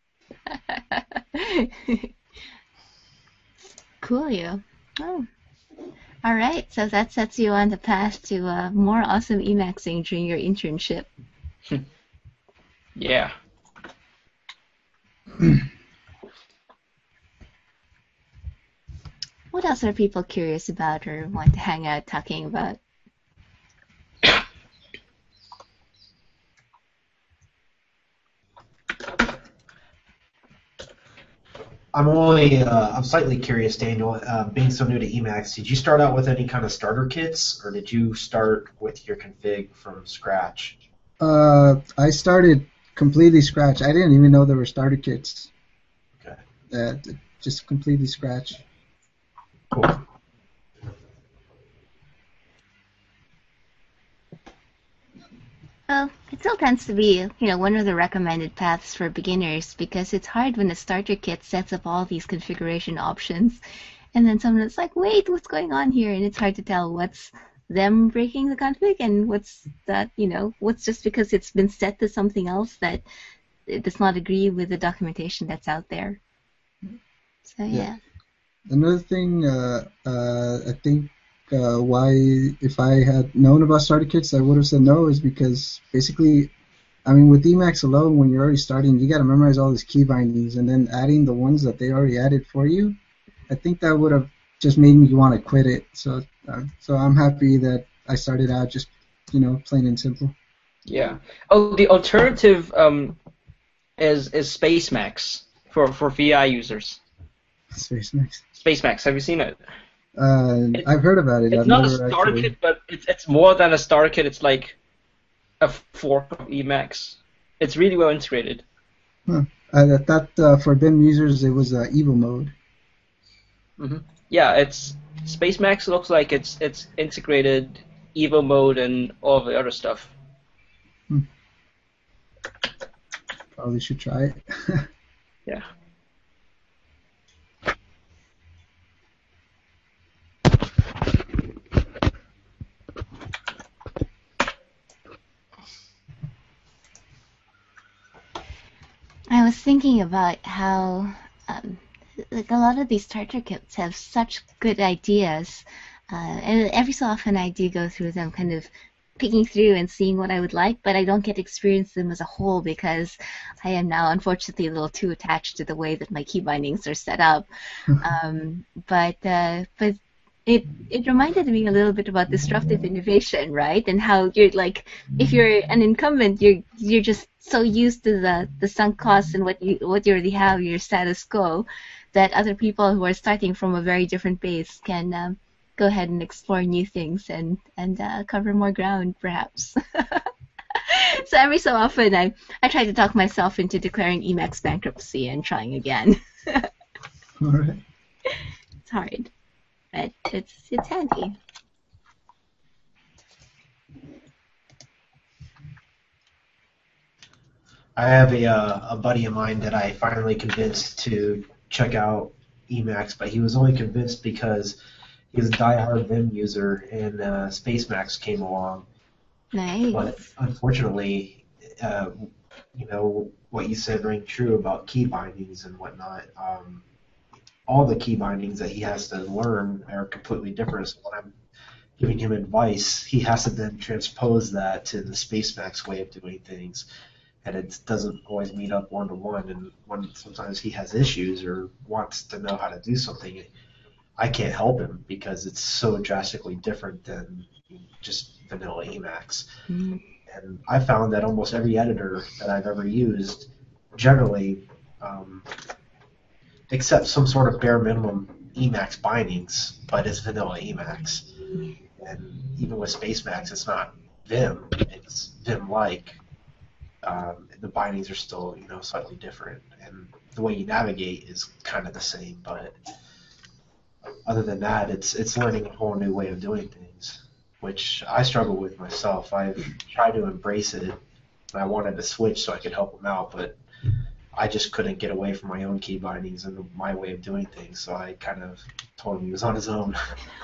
Cool, you. Oh. All right, so that sets you on the path to uh, more awesome Emacsing during your internship. Yeah. What else are people curious about or want to hang out talking about? I'm only, uh, I'm slightly curious, Daniel. Uh, being so new to Emacs, did you start out with any kind of starter kits, or did you start with your config from scratch? Uh, I started completely scratch. I didn't even know there were starter kits. Okay. Uh, just completely scratch. Cool. Well, it still tends to be, you know, one of the recommended paths for beginners because it's hard when the starter kit sets up all these configuration options, and then someone's like, "Wait, what's going on here?" And it's hard to tell what's them breaking the config and what's that, you know, what's just because it's been set to something else that it does not agree with the documentation that's out there. So yeah. Yeah. Another thing, uh, uh, I think uh, why, if I had known about starter kits, I would have said no, is because basically, I mean, with Emacs alone, when you're already starting, you got to memorize all these key bindings, and then adding the ones that they already added for you, I think that would have just made me want to quit it. So, uh, so I'm happy that I started out just, you know, plain and simple. Yeah. Oh, the alternative um, is is Spacemacs for for V I users. Spacemacs. Spacemacs. Have you seen it? Uh, It- I've heard about it. It's I've not a never starter actually. kit, but it's it's more than a starter kit. It's like a fork of Emacs. It's really well integrated. Huh. I thought uh, for B I M users it was uh, Evo mode. hmm Yeah, it's Spacemacs looks like it's it's integrated Evo mode and all the other stuff. Probably should try it. Yeah. I was thinking about how um, like a lot of these starter kits have such good ideas, uh, and every so often I do go through them, kind of picking through and seeing what I would like, but I don't get to experience them as a whole because I am now unfortunately a little too attached to the way that my key bindings are set up. Um, but uh, but it it reminded me a little bit about disruptive innovation, right? And how you're like, if you're an incumbent, you're you're just so used to the the sunk costs and what you what you already have, your status quo, that other people who are starting from a very different base can um, go ahead and explore new things and and uh, cover more ground, perhaps. So every so often, I I try to talk myself into declaring Emacs bankruptcy and trying again. All right. It's hard, but it's it's handy. I have a uh, a buddy of mine that I finally convinced to check out Emacs, but he was only convinced because he was a diehard Vim user and uh, Spacemacs came along. Nice. But unfortunately, uh, you know, what you said rang true about key bindings and whatnot. Um, all the key bindings that he has to learn are completely different. So when I'm giving him advice, he has to then transpose that to the Spacemacs way of doing things. And it doesn't always meet up one to one. And when sometimes he has issues or wants to know how to do something, I can't help him because it's so drastically different than just vanilla Emacs. Mm. And I found that almost every editor that I've ever used generally um, accepts some sort of bare minimum Emacs bindings, but it's vanilla Emacs. And even with Spacemacs, it's not Vim, it's Vim-like. Um, the bindings are still, you know, slightly different, and the way you navigate is kind of the same. But other than that, it's it's learning a whole new way of doing things, which I struggle with myself. I've tried to embrace it, and I wanted to switch so I could help him out, but I just couldn't get away from my own key bindings and my way of doing things. So I kind of told him he was on his own.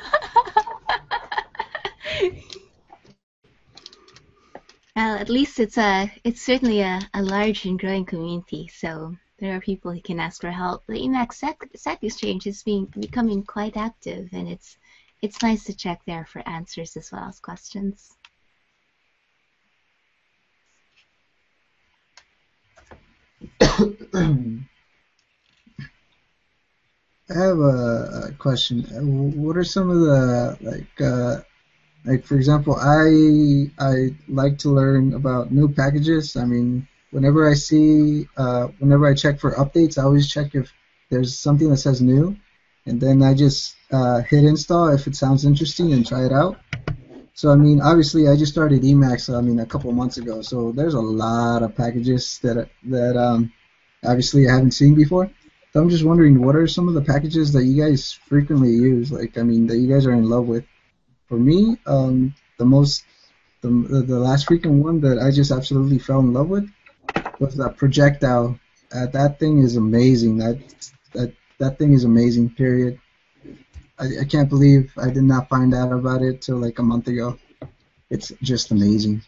Well, at least it's a it's certainly a, a large and growing community, so there are people who can ask for help. The Emacs Stack, Stack Exchange is being becoming quite active, and it's it's nice to check there for answers as well as questions. I have a, a question. Uh, What are some of the like uh, like for example, I I like to learn about new packages. I mean, whenever I see uh, whenever I check for updates, I always check if there's something that says new, and then I just uh, hit install if it sounds interesting and try it out. So I mean, obviously, I just started Emacs. I mean, a couple months ago. So there's a lot of packages that that um, obviously I haven't seen before. So I'm just wondering, what are some of the packages that you guys frequently use? Like, I mean, that you guys are in love with. For me, um, the most, the the last frequent one that I just absolutely fell in love with was that projectile. Uh, that thing is amazing. That that that thing is amazing. Period. I, I can't believe I did not find out about it till like a month ago. It's just amazing.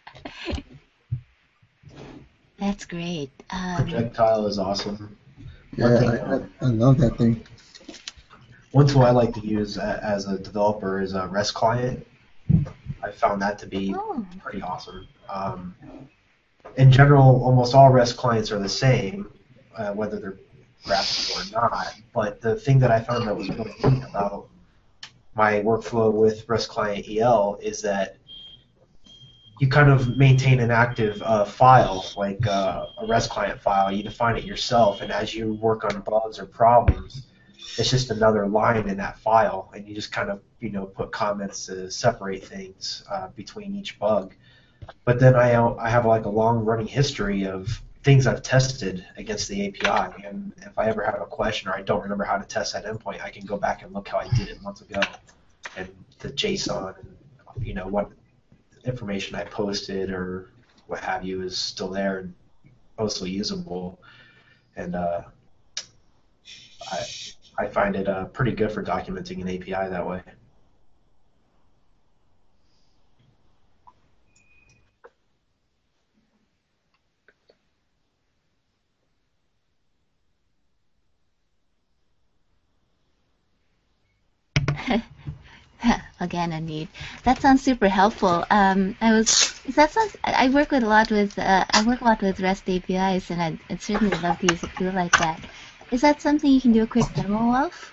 That's great. Um, Projectile is awesome. One Yeah, thing, I, I, um, I love that thing. one tool I like to use a, as a developer is a REST client. I found that to be oh, pretty awesome. Um, in general, almost all REST clients are the same, uh, whether they're graphical or not. But the thing that I found that was really neat about my workflow with REST Client E L is that you kind of maintain an active uh, file, like uh, a REST client file. You define it yourself, and as you work on bugs or problems, it's just another line in that file, and you just kind of, you know, put comments to separate things uh, between each bug. But then I I have like a long running history of things I've tested against the A P I, and if I ever have a question or I don't remember how to test that endpoint, I can go back and look how I did it months ago, and the JSON and, you know, what information I posted or what have you is still there and mostly usable, and uh, I I find it uh, pretty good for documenting an A P I that way. again a need. That sounds super helpful. Um, I was that sounds. I I work with a lot with uh, I work a lot with REST A P Is, and I'd, I'd certainly love to use a tool like that. Is that something you can do a quick demo of?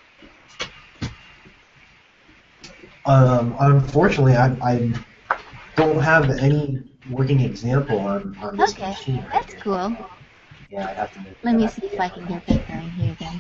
Um, unfortunately, I, I don't have any working example on, on this Okay, machine. Right that's here. cool. Yeah, I have to. Make Let me that see if I can get that going here then.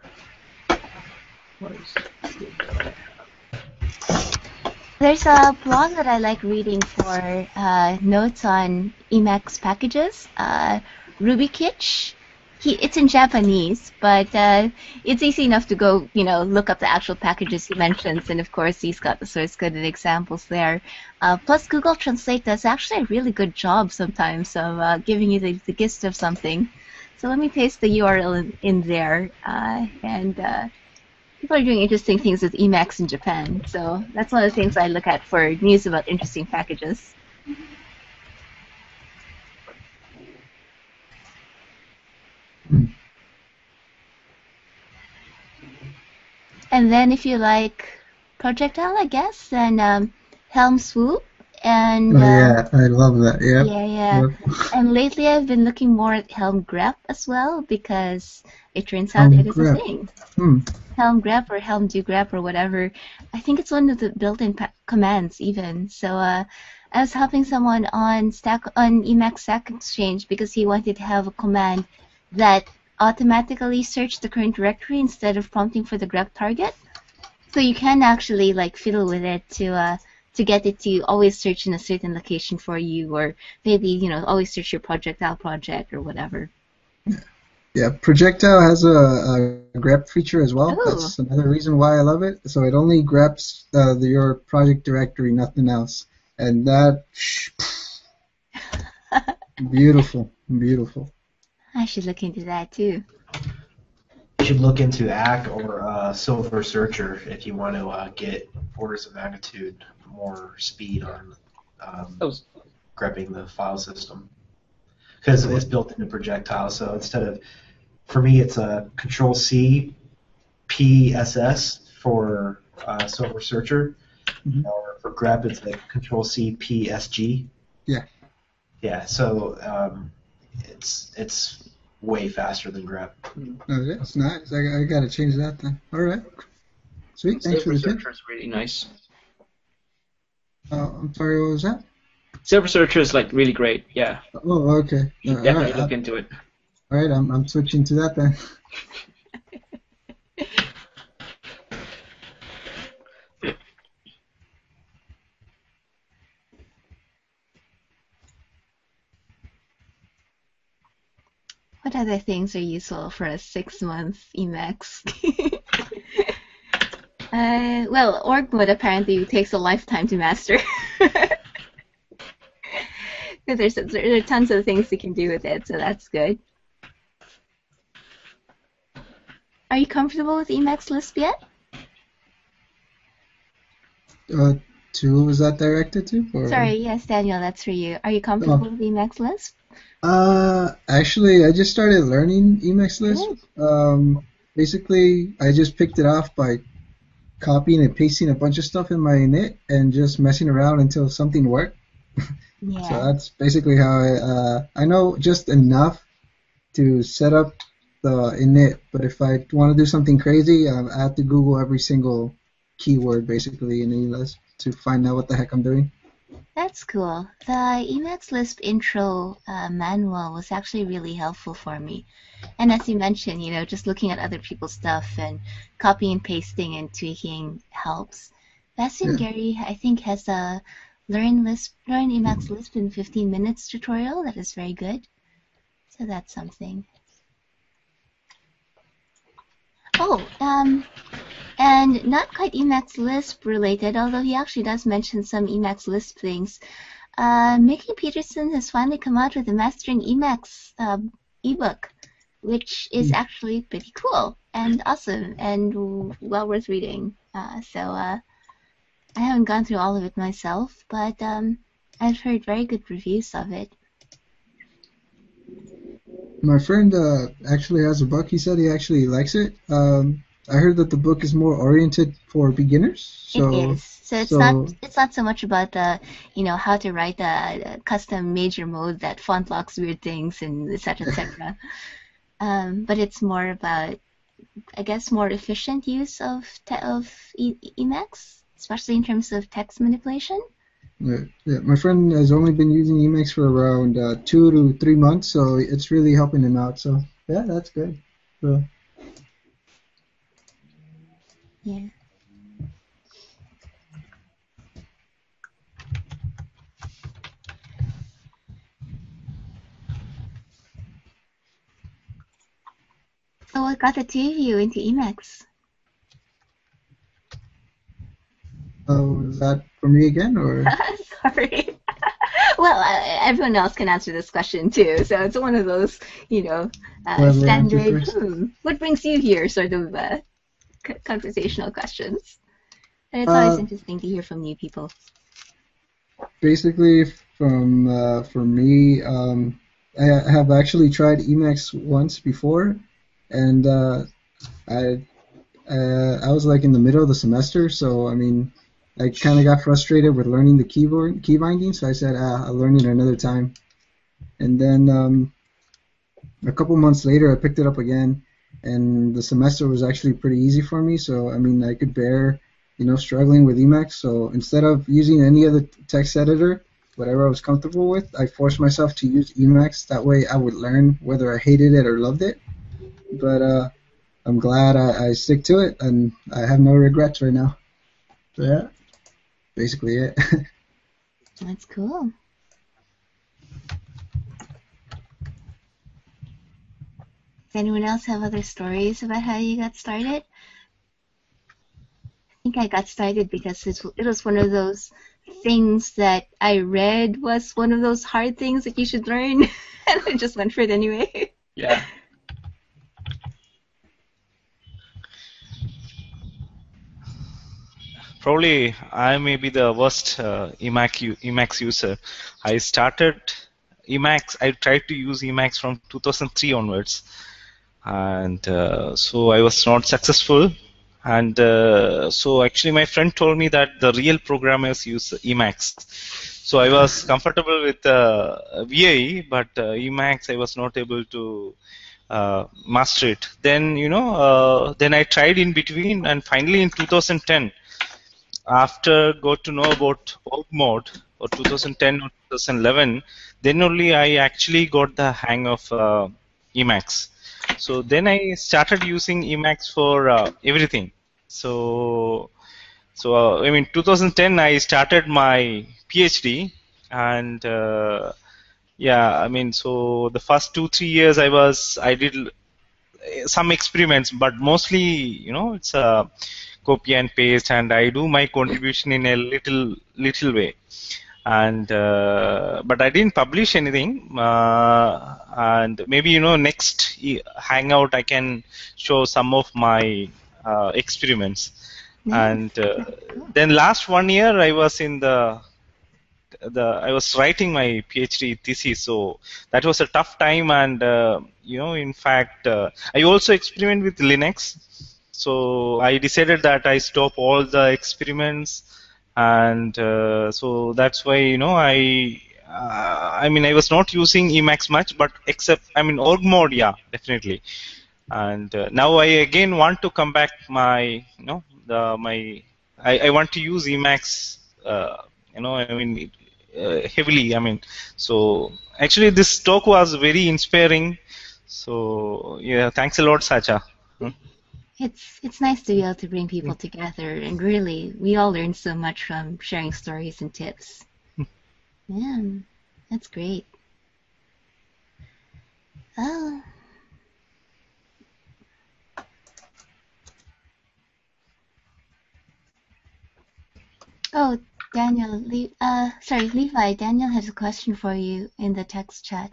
There's a blog that I like reading for uh, notes on Emacs packages. Uh, RubyKitch. He, it's in Japanese, but uh, it's easy enough to go, you know, look up the actual packages he mentions, and of course he's got the source code and examples there. Uh, plus, Google Translate does actually a really good job sometimes of uh, giving you the, the gist of something. So let me paste the U R L in, in there, uh, and uh, people are doing interesting things with Emacs in Japan. So that's one of the things I look at for news about interesting packages. And then if you like Projectile, I guess, then um, Helm Swoop. And Oh uh, yeah, I love that. Yep. yeah, yeah. Yep. And lately I've been looking more at Helm grep as well, because it turns out Helm it is a grep. thing. Hmm. Helm grep or Helm do grep or whatever. I think it's one of the built-in pa- commands even. So uh, I was helping someone on Stack on Emacs Stack Exchange because he wanted to have a command that automatically searched the current directory instead of prompting for the grep target. So you can actually like fiddle with it to uh, to get it to always search in a certain location for you, or maybe you know always search your projectile project or whatever. Yeah, Projectile has a, a grep feature as well. Ooh. That's another reason why I love it. So it only greps uh, the, your project directory, nothing else. And that, beautiful, beautiful. I should look into that too. You should look into A C or uh, silversearcher if you want to uh, get orders of magnitude more speed on um, That was grepping the file system, because it's built into Projectile. So instead of, for me, it's a Control C P S S for uh, silversearcher, Mhm. or for grep it's like Control C P S G. Yeah. Yeah. So um, it's it's way faster than grep. Oh, that's nice. I, I gotta change that then. All right. Sweet. Thanks for the tip. Silversearcher is really nice. Uh, I'm sorry, what was that? Silversearcher is like really great. Yeah, Oh, okay. you Uh, should definitely all right. look into it. All right, I'm, I'm switching to that then. What other things are useful for a six-month Emacs? uh, well, org mode apparently takes a lifetime to master. there's there are tons of things you can do with it, so that's good. Are you comfortable with Emacs Lisp yet? Uh, to who was that directed to? Or? Sorry, yes, Daniel, that's for you. Are you comfortable Oh. with Emacs Lisp? Uh, actually, I just started learning Emacs Lisp. Um, basically, I just picked it off by copying and pasting a bunch of stuff in my init and just messing around until something worked. Yeah. So that's basically how I, uh, I know just enough to set up the init, but if I want to do something crazy, um, I have to Google every single keyword basically in Lisp to find out what the heck I'm doing. That's cool. The Emacs Lisp intro uh, manual was actually really helpful for me. And as you mentioned, you know, just looking at other people's stuff and copying and pasting and tweaking helps. Bastian Yeah. Gary, I think, has a Learn Lisp, Learn Emacs Lisp in fifteen minutes tutorial that is very good. So that's something. Oh, um, and not quite Emacs Lisp related, although he actually does mention some Emacs Lisp things. Uh, Mickey Peterson has finally come out with a Mastering Emacs uh, ebook, which is actually pretty cool and awesome and well worth reading. Uh, so uh, I haven't gone through all of it myself, but um, I've heard very good reviews of it. My friend uh, actually has a book. He said he actually likes it. Um, I heard that the book is more oriented for beginners. So, it is. So it's so, not it's not so much about the you know how to write a, a custom major mode that font locks weird things and et cetera et cetera. um, but it's more about I guess more efficient use of te- of e- Emacs, especially in terms of text manipulation. yeah, yeah, my friend has only been using Emacs for around uh, two to three months, so it's really helping him out. So yeah, that's good. So, Yeah. So what got the two of you into Emacs? oh, is that for me again, or? Sorry. Well, uh, everyone else can answer this question too. So it's one of those, you know, uh, Whoever answers standard. first. Hmm, what brings you here? Sort of uh, c- conversational questions. And it's always Uh, interesting to hear from new people. basically, from uh, for me, um, I have actually tried Emacs once before, and uh, I uh, I was like in the middle of the semester, so I mean, I kind of got frustrated with learning the keyboard key binding, so I said, ah, I'll learn it another time. And then um, a couple months later, I picked it up again, and the semester was actually pretty easy for me. So I mean, I could bear, you know, struggling with Emacs. So instead of using any other text editor, whatever I was comfortable with, I forced myself to use Emacs. That way, I would learn whether I hated it or loved it. But uh, I'm glad I, I stick to it, and I have no regrets right now. So yeah, basically it. That's cool. Does anyone else have other stories about how you got started? I think I got started because it's, it was one of those things that I read was one of those hard things that you should learn, and I just went for it anyway. Yeah. Probably I may be the worst uh, Emacs, u- Emacs user. I started Emacs, I tried to use Emacs from two thousand three onwards. And uh, so I was not successful. And uh, so actually my friend told me that the real programmers use Emacs. So I was comfortable with uh, V I E, but uh, Emacs I was not able to uh, master it. Then, you know, uh, then I tried in between, and finally in two thousand ten, after got to know about org mode, or two thousand ten or two thousand eleven, then only I actually got the hang of uh, Emacs. So then I started using Emacs for uh, everything. So, so uh, I mean, two thousand ten I started my PhD, and uh, yeah, I mean, so the first two three years I was I did some experiments, but mostly, you know, it's a copy and paste, and I do my contribution in a little little way. And uh, but I didn't publish anything. Uh, and maybe, you know, next Hangout I can show some of my uh, experiments. Nice. And uh, Cool. then last one year I was in the the I was writing my PhD thesis, so that was a tough time. And uh, you know, in fact, uh, I also experiment with Linux. So I decided that I stop all the experiments, and uh, so that's why, you know, I uh, I mean I was not using Emacs much, but except I mean org mode, yeah, definitely. And uh, now I again want to come back my you know the my I, I want to use Emacs. Uh, you know, I mean, uh, heavily. I mean, so actually, this talk was very inspiring. So yeah, thanks a lot, Sacha. Hmm? It's it's nice to be able to bring people together, and really, we all learn so much from sharing stories and tips. Yeah, that's great. Oh. Oh, Daniel, Le- uh, sorry, Levi. Daniel has a question for you in the text chat.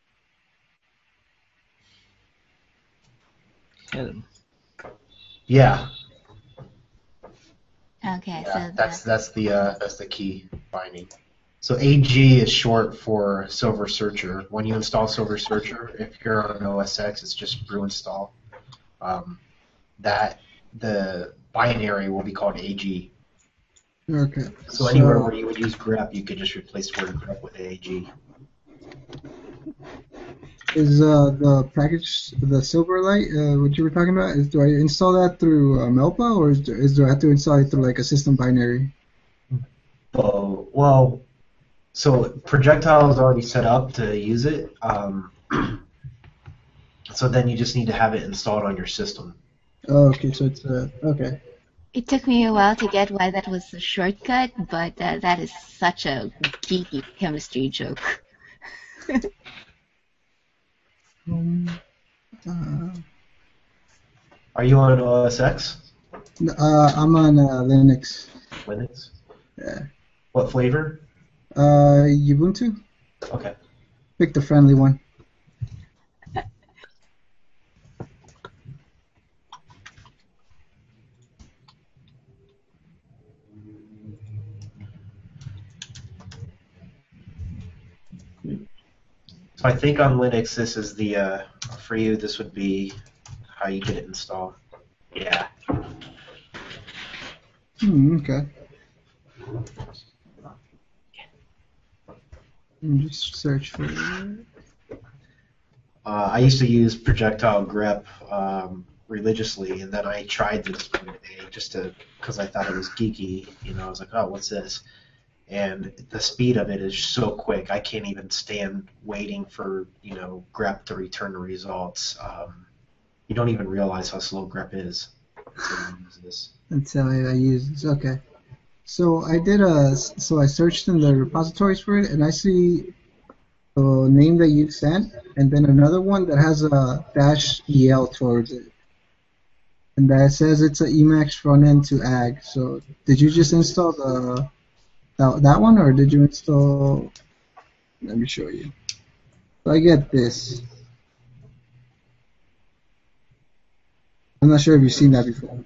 Yeah. Yeah, Okay, yeah, so the, that's that's the uh, that's the key binding. So A G is short for silversearcher. When you install silversearcher, if you're on O S X, it's just brew install. Um, that the binary will be called A G. Okay. So anywhere where you would use grep, you could just replace the word grep with A G. Is uh, the package, the Silverlight, uh, what you were talking about, is do I install that through uh, Melpa, or is, is do I have to install it through like a system binary? Oh, well, so Projectile is already set up to use it. Um, so then you just need to have it installed on your system. Oh, okay, so it's, uh, okay. It took me a while to get why that was a shortcut, but uh, that is such a geeky chemistry joke. Um, uh, Are you on O S X? uh, I'm on uh, Linux. Linux? Yeah. What flavor? Uh, Ubuntu? Okay. Pick the friendly one. So I think on Linux, this is the, uh, for you, this would be how you get it installed. Yeah. Hmm, okay. Let me just search for it. Uh, I used to use Projectile grep um, religiously, and then I tried this one day just to, because I thought it was geeky. You know, I was like, oh, what's this? And the speed of it is so quick, I can't even stand waiting for, you know, grep to return the results. Um, you don't even realize how slow grep is until you use this. Until I, I use this. Okay. So I did a, so I searched in the repositories for it, and I see the name that you sent, and then another one that has a dash E L towards it. And that says it's an Emacs front end to ag. So did you just install the that, that one, or did you install? Let me show you. So I get this. I'm not sure if you've seen that before.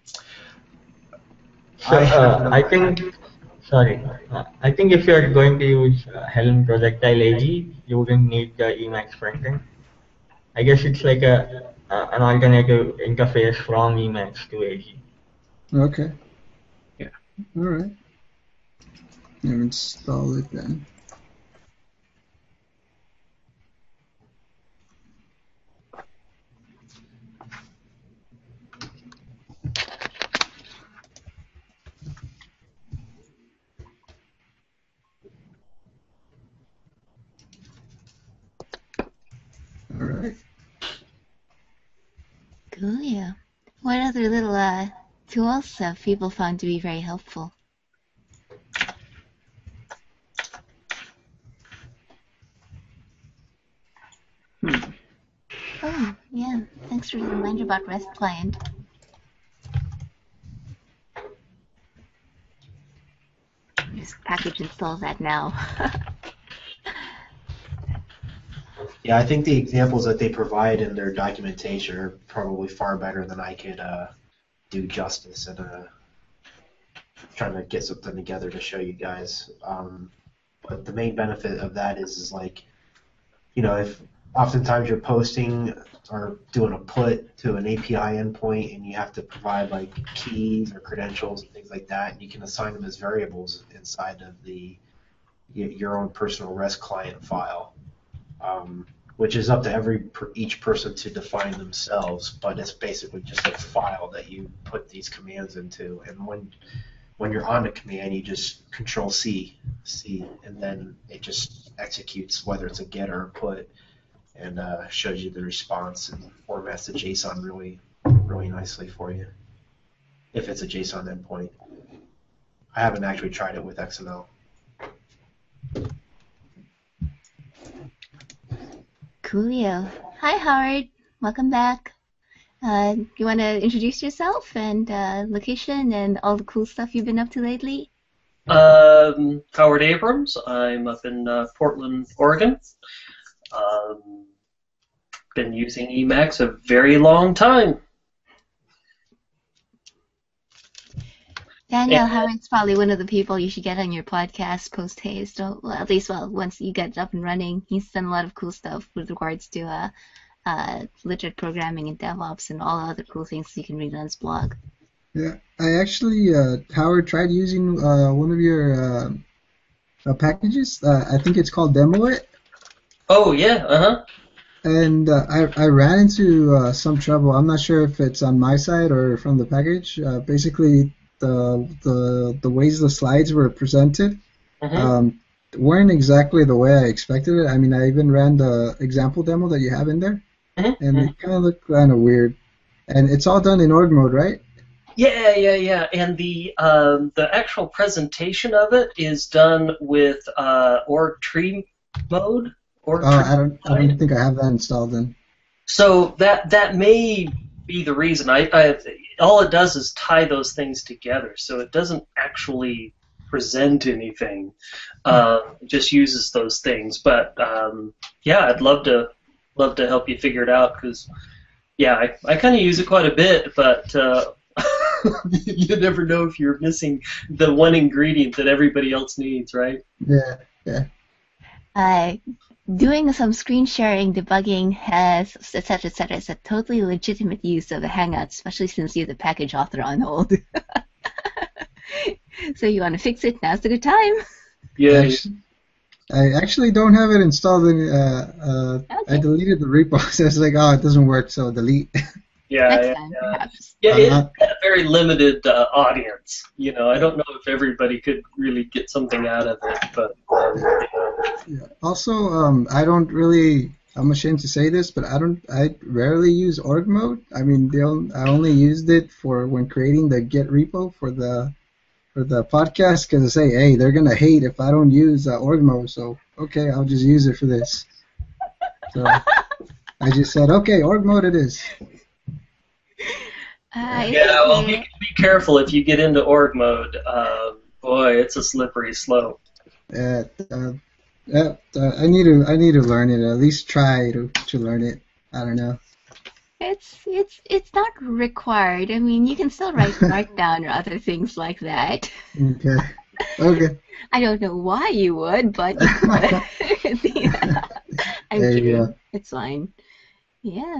So uh, I think, sorry, uh, I think if you're going to use uh, Helm Projectile A G, you wouldn't need the Emacs frontend. I guess it's like a uh, an alternative interface from Emacs to A G. Okay. Yeah. All right. Let me install it then. All right. Cool, yeah. What other little uh, tools have people found to be very helpful? Hmm. Oh, yeah. Thanks for the reminder about REST client. Just package install that now. Yeah, I think the examples that they provide in their documentation are probably far better than I could uh, do justice in uh, trying to get something together to show you guys. Um, but the main benefit of that is, is like, you know, if oftentimes you're posting or doing a put to an A P I endpoint and you have to provide like keys or credentials and things like that, and you can assign them as variables inside of the your own personal REST client file. Um, which is up to every per, each person to define themselves, but it's basically just a file that you put these commands into, and when when you're on the command, you just Control C, C, and then it just executes whether it's a get or a put, and uh, shows you the response and formats the JSON really, really nicely for you, if it's a JSON endpoint. I haven't actually tried it with X M L. Coolio. Hi, Howard. Welcome back. Uh, you want to introduce yourself and uh, location and all the cool stuff you've been up to lately? Um, Howard Abrams. I'm up in uh, Portland, Oregon. Um, been using Emacs a very long time. Daniel Yeah. Howard's probably one of the people you should get on your podcast post haste, or well, at least well once you get up and running. He's done a lot of cool stuff with regards to uh, uh, literate programming and DevOps and all other cool things you can read on his blog. Yeah, I actually, uh, Howard, tried using uh, one of your uh, uh, packages. Uh, I think it's called Demo It. Oh, yeah, uh-huh. And uh, I, I ran into uh, some trouble. I'm not sure if it's on my side or from the package. Uh, basically, the, the the ways the slides were presented Mm-hmm. um, weren't exactly the way I expected it. I mean, I even ran the example demo that you have in there, Mm-hmm. and it kind of looked kind of weird. And it's all done in org mode, right? Yeah, yeah, yeah. And the um, the actual presentation of it is done with uh, org tree mode. Org Uh, tree I don't I mode. don't think I have that installed then. So that that may be the reason. I, I all it does is tie those things together, so it doesn't actually present anything. Uh, it just uses those things. But um, yeah, I'd love to love to help you figure it out because yeah, I, I kind of use it quite a bit, but uh, you never know if you're missing the one ingredient that everybody else needs, right? Yeah, yeah. Uh, doing some screen sharing, debugging, has et cetera, et cetera, is a totally legitimate use of a Hangout, especially since you're the package author on hold. So you want to fix it? Now's the good time. Yeah. Actually, I actually don't have it installed. In, uh, uh, Okay. I deleted the repo, so it's like, oh, it doesn't work, so delete. Yeah, Next yeah, time, yeah. perhaps. Yeah, I'm it's not- got a very limited uh, audience. You know, I don't know if everybody could really get something out of it, but um, you know. Yeah. Also, um, I don't really. I'm ashamed to say this, but I don't. I rarely use org mode. I mean, the on- I only used it for when creating the Git repo for the for the podcast because I say, hey, they're gonna hate if I don't use uh, org mode. So okay, I'll just use it for this. So I just said, okay, org mode it is. Uh, Yeah, well, be, be careful if you get into org mode. Uh, boy, it's a slippery slope. Uh, uh, uh, uh, I need to. I need to learn it. At least try to to learn it. I don't know. It's it's it's not required. I mean, you can still write Markdown or other things like that. Okay. Okay. I don't know why you would, but you could. Yeah. I'm There you kidding. go. It's fine. Yeah.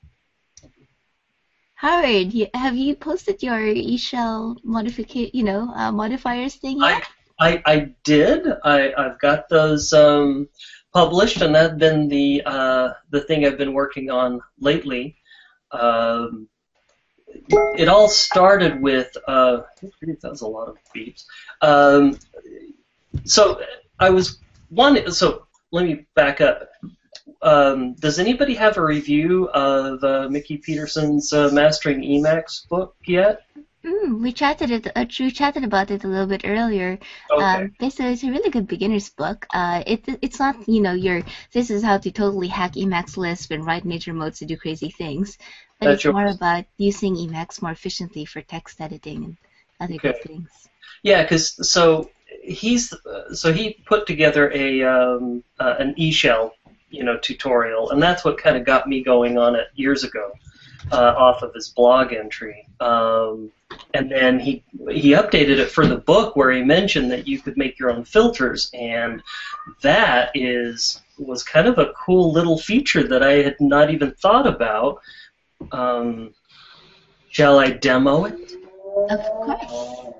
Howard, you- have you posted your eShell modification, you know, uh, modifiers thing I, yet? I, I did. I, I've got those um, published, and that's been the uh, the thing I've been working on lately. Um, it all started with. Uh, that was a lot of beeps. Um, so I was one. So let me back up. Um, does anybody have a review of uh, Mickey Peterson's uh, Mastering Emacs book yet? Mm, we chatted it. Uh, we chatted about it a little bit earlier. Okay. Um, basically, it's a really good beginner's book. Uh, it it's not you know your this is how to totally hack Emacs Lisp and write major modes to do crazy things, but That's it's more yours. about using Emacs more efficiently for text editing and other good Okay. things. Yeah, because so he's uh, so he put together a um, uh, an eShell you know tutorial, and that's what kind of got me going on it years ago, uh, off of his blog entry. Um, and then he he updated it for the book where he mentioned that you could make your own filters, and that is was kind of a cool little feature that I had not even thought about. Um, shall I demo it? Of course.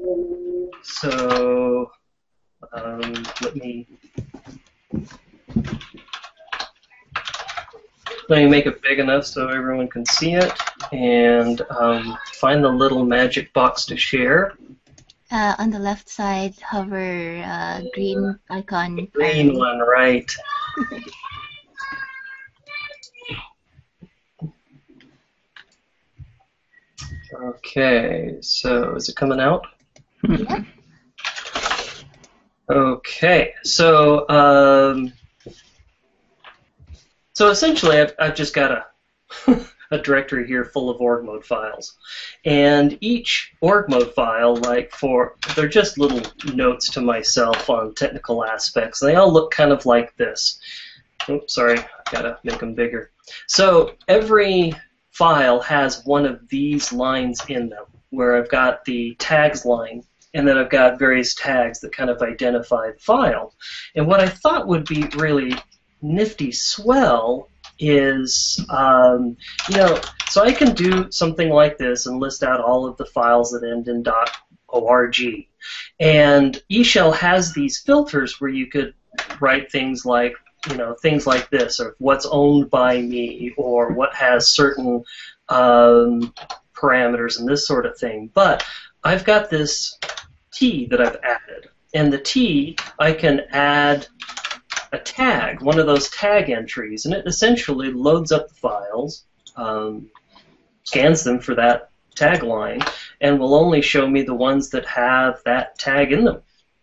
So um, let me let me make it big enough so everyone can see it, and um, find the little magic box to share. Uh, on the left side, hover uh, green icon. Green arrow. one, right? Okay, so is it coming out? Yeah. Okay, so um, so essentially, I've I've just got a a directory here full of org mode files, and each org mode file, like for they're just little notes to myself on technical aspects. They all look kind of like this. Oops, sorry, I gotta make them bigger. So every file has one of these lines in them, where I've got the tags line, and then I've got various tags that kind of identify the file. And what I thought would be really nifty swell is, um, you know, so I can do something like this and list out all of the files that end in .org. And eShell has these filters where you could write things like, you know, things like this, or what's owned by me, or what has certain um, parameters and this sort of thing. But I've got this T that I've added, and the T, I can add a tag, one of those tag entries, and it essentially loads up the files, um, scans them for that tag line, and will only show me the ones that have that tag in them.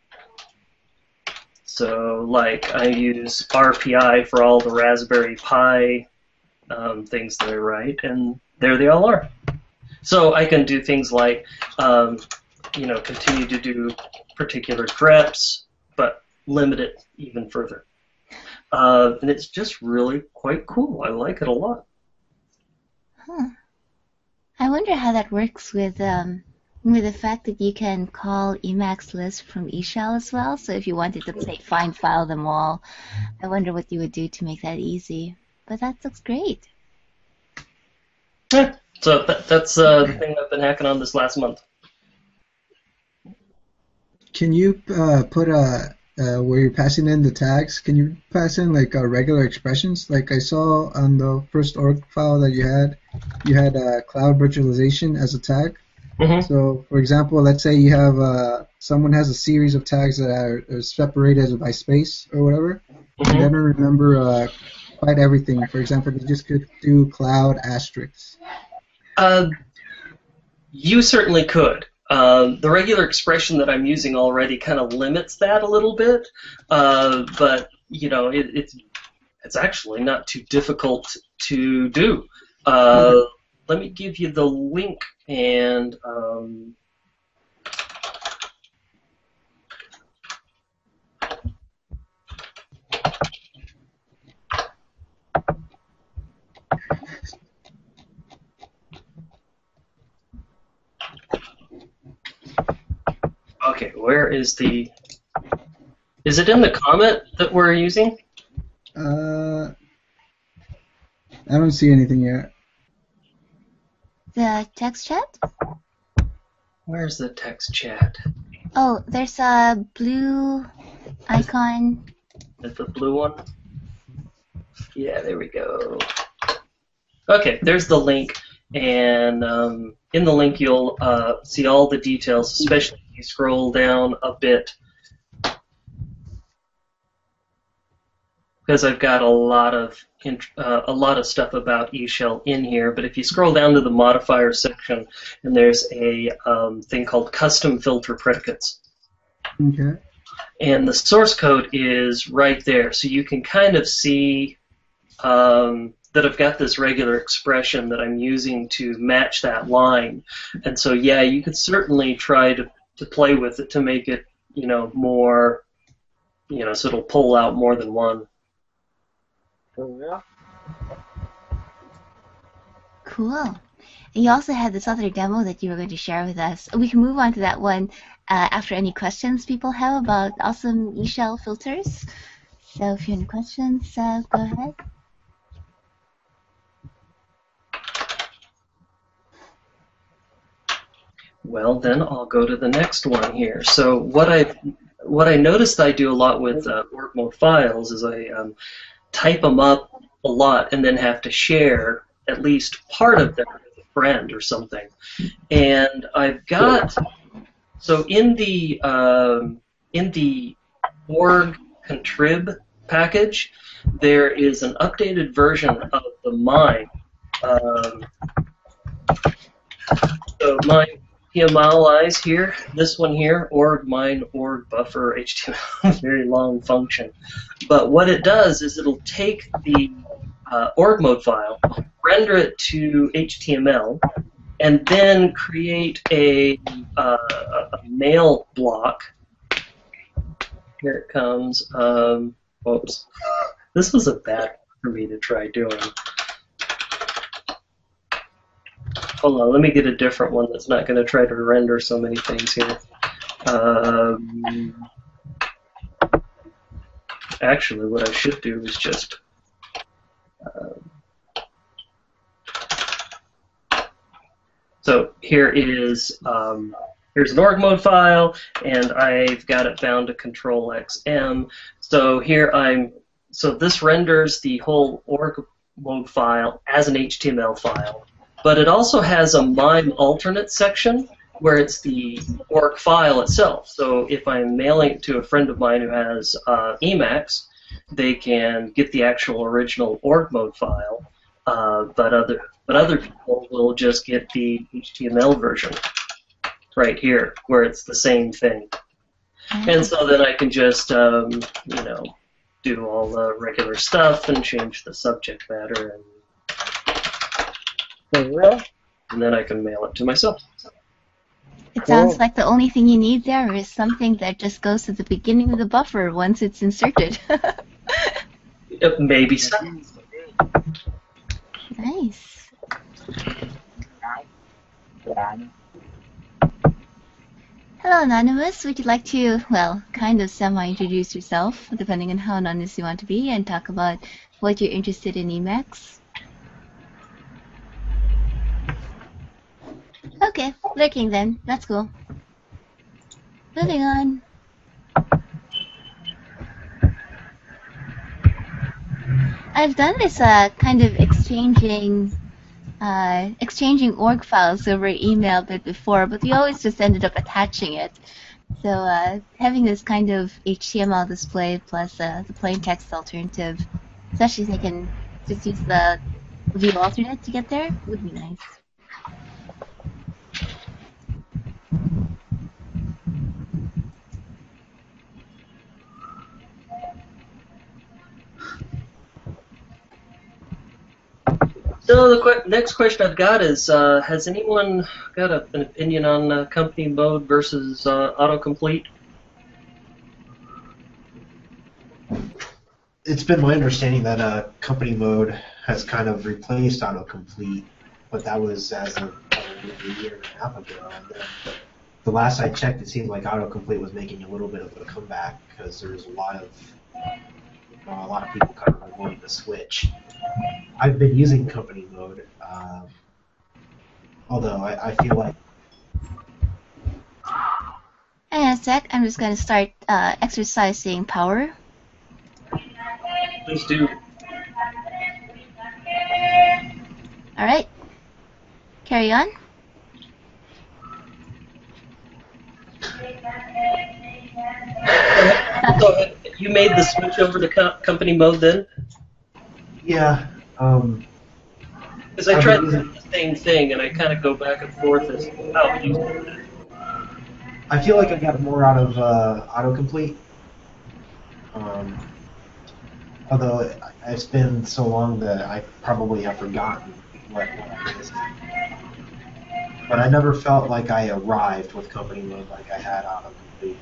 So, like, I use R P I for all the Raspberry Pi um, things that I write, and there they all are. So I can do things like, um, you know, continue to do particular greps, but limit it even further. Uh, and it's just really quite cool. I like it a lot. Huh. I wonder how that works with um, with the fact that you can call Emacs list from eShell as well. So if you wanted to say find file them all, I wonder what you would do to make that easy. But that looks great. Yeah. So that, that's uh, the thing I've been hacking on this last month. Can you uh, put a uh, where you're passing in the tags? Can you pass in like uh, regular expressions? Like I saw on the first org file that you had, you had uh, cloud virtualization as a tag. Mm-hmm. So, for example, let's say you have uh, someone has a series of tags that are, are separated by space or whatever, Mm-hmm. and they don't remember uh, quite everything. For example, they just could do cloud asterisks. Uh, you certainly could. Um, the regular expression that I'm using already kind of limits that a little bit, uh, but you know it, it's it's actually not too difficult to do. Uh, mm-hmm. Let me give you the link and. Um, Okay, where is the... Is it in the comment that we're using? Uh, I don't see anything yet. The text chat? Where's the text chat? Oh, there's a blue icon. Is the blue one? Yeah, there we go. Okay, there's the link, and um, in the link you'll uh, see all the details, especially if you scroll down a bit, because I've got a lot of uh, a lot of stuff about eShell in here. But if you scroll down to the modifier section, and there's a um, thing called custom filter predicates. Okay. And the source code is right there, so you can kind of see um, that I've got this regular expression that I'm using to match that line. And so, yeah, you could certainly try to, to play with it to make it, you know, more, you know, so it'll pull out more than one. Cool. And you also had this other demo that you were going to share with us. We can move on to that one uh, after any questions people have about awesome eShell filters. So if you have any questions, uh, go ahead. Well, then I'll go to the next one here. So what I what I noticed I do a lot with uh, org mode files is I um, type them up a lot and then have to share at least part of them with a friend or something. And I've got so in the um, in the org contrib package, there is an updated version of the mine. Um, so mine. P M L Is here, this one here, org mine org buffer H T M L, very long function. But what it does is it'll take the uh, org mode file, render it to H T M L, and then create a, uh, a mail block. Here it comes. Um, whoops. This was a bad one for me to try doing. Hold on, let me get a different one that's not going to try to render so many things here. Um, actually, what I should do is just... Uh, So here is um, here's an org mode file, and I've got it bound to control X M. So here I'm so this renders the whole org mode file as an H T M L file, but it also has a MIME alternate section where it's the org file itself. So if I'm mailing it to a friend of mine who has uh, Emacs, they can get the actual original org mode file, uh, but other but other people will just get the H T M L version right here, where it's the same thing. And so then I can just um, you know do all the regular stuff and change the subject matter, and, and then I can mail it to myself. It sounds like the only thing you need there is something that just goes to the beginning of the buffer once it's inserted. Maybe so. Nice. Hello, Anonymous. Would you like to, well, kind of semi-introduce yourself, depending on how anonymous you want to be, and talk about what you're interested in Emacs? Okay, lurking then. That's cool. Moving on. I've done this uh, kind of exchanging uh, exchanging org files over email bit before, but we always just ended up attaching it. So uh, having this kind of H T M L display plus uh, the plain text alternative, especially if I can just use the view alternate to get there, would be nice. So the qu next question I've got is, uh, has anyone got a, an opinion on uh, company mode versus uh, autocomplete? It's been my understanding that uh, company mode has kind of replaced autocomplete, but that was as of probably a year and a half ago. And then the last I checked, it seemed like autocomplete was making a little bit of a comeback because there's a lot of you know, a lot of people kind of wanting to switch. I've been using company mode, um, although I, I feel like. Hang on a sec, I'm just going to start uh, exercising power. Please do. Alright. Carry on. So you made the switch over to co company mode then? Yeah. Um, Because I tried the same thing, and I kind of go back and forth as how to use it. I feel like I got more out of uh, autocomplete. Um, although it's been so long that I probably have forgotten what, what it is. But I never felt like I arrived with company mode like I had autocomplete.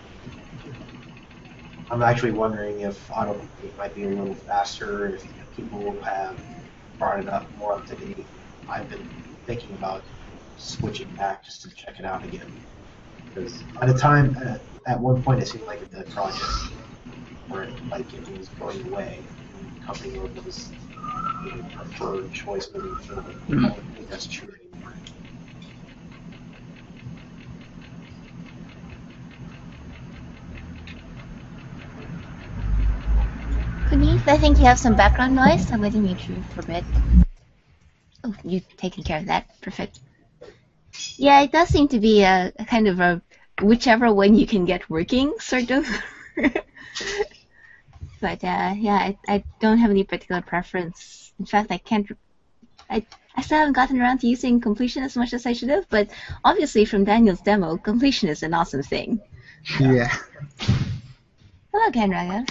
I'm actually wondering if autocomplete might be a little faster, if people have brought it up more up to date. I've been thinking about switching back just to check it out again. Because by the time, uh, at one point, it seemed like a dead project, where it, like it was going away. And company mode was the preferred choice moving forward. I don't think that's true anymore. Puneeth, I think you have some background noise. I'm going to mute you for a bit. Oh, you've taken care of that. Perfect. Yeah, it does seem to be a, a kind of a whichever one you can get working, sort of. But uh, yeah, I, I don't have any particular preference. In fact, I can't. I, I still haven't gotten around to using completion as much as I should have, but obviously from Daniel's demo, completion is an awesome thing. Yeah. Hello again, Raghav.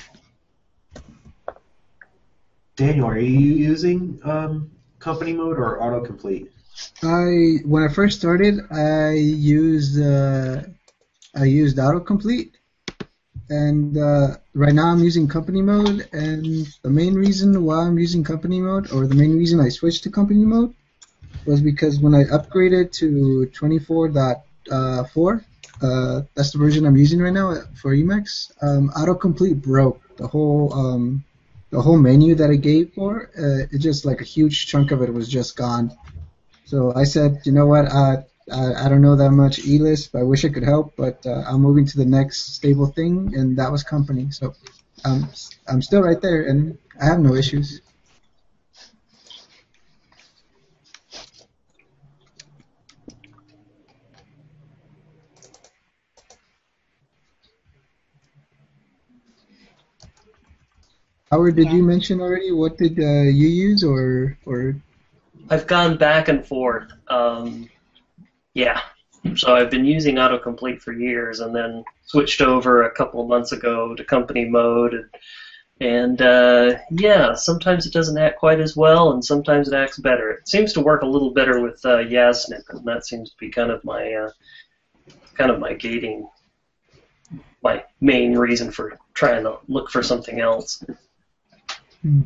Daniel, are you using um, company mode or autocomplete? I when I first started, I used uh, I used autocomplete, and uh, right now I'm using company mode. And the main reason why I'm using company mode, or the main reason I switched to company mode, was because when I upgraded to twenty-four point four, uh, that's the version I'm using right now for Emacs. Um, autocomplete broke the whole um, the whole menu that I gave for. Uh, it just like a huge chunk of it was just gone. So I said, you know what, uh, I, I don't know that much E-Lisp. I wish I could help, but uh, I'm moving to the next stable thing, and that was company. So um, I'm still right there, and I have no issues. Howard, did Yeah. you mention already what did uh, you use, or or? I've gone back and forth. Um, yeah. So I've been using autocomplete for years, and then switched over a couple of months ago to company mode. And, and uh, yeah, sometimes it doesn't act quite as well, and sometimes it acts better. It seems to work a little better with uh, Yasnip, and that seems to be kind of my uh, kind of my gating, my main reason for trying to look for something else. Hmm.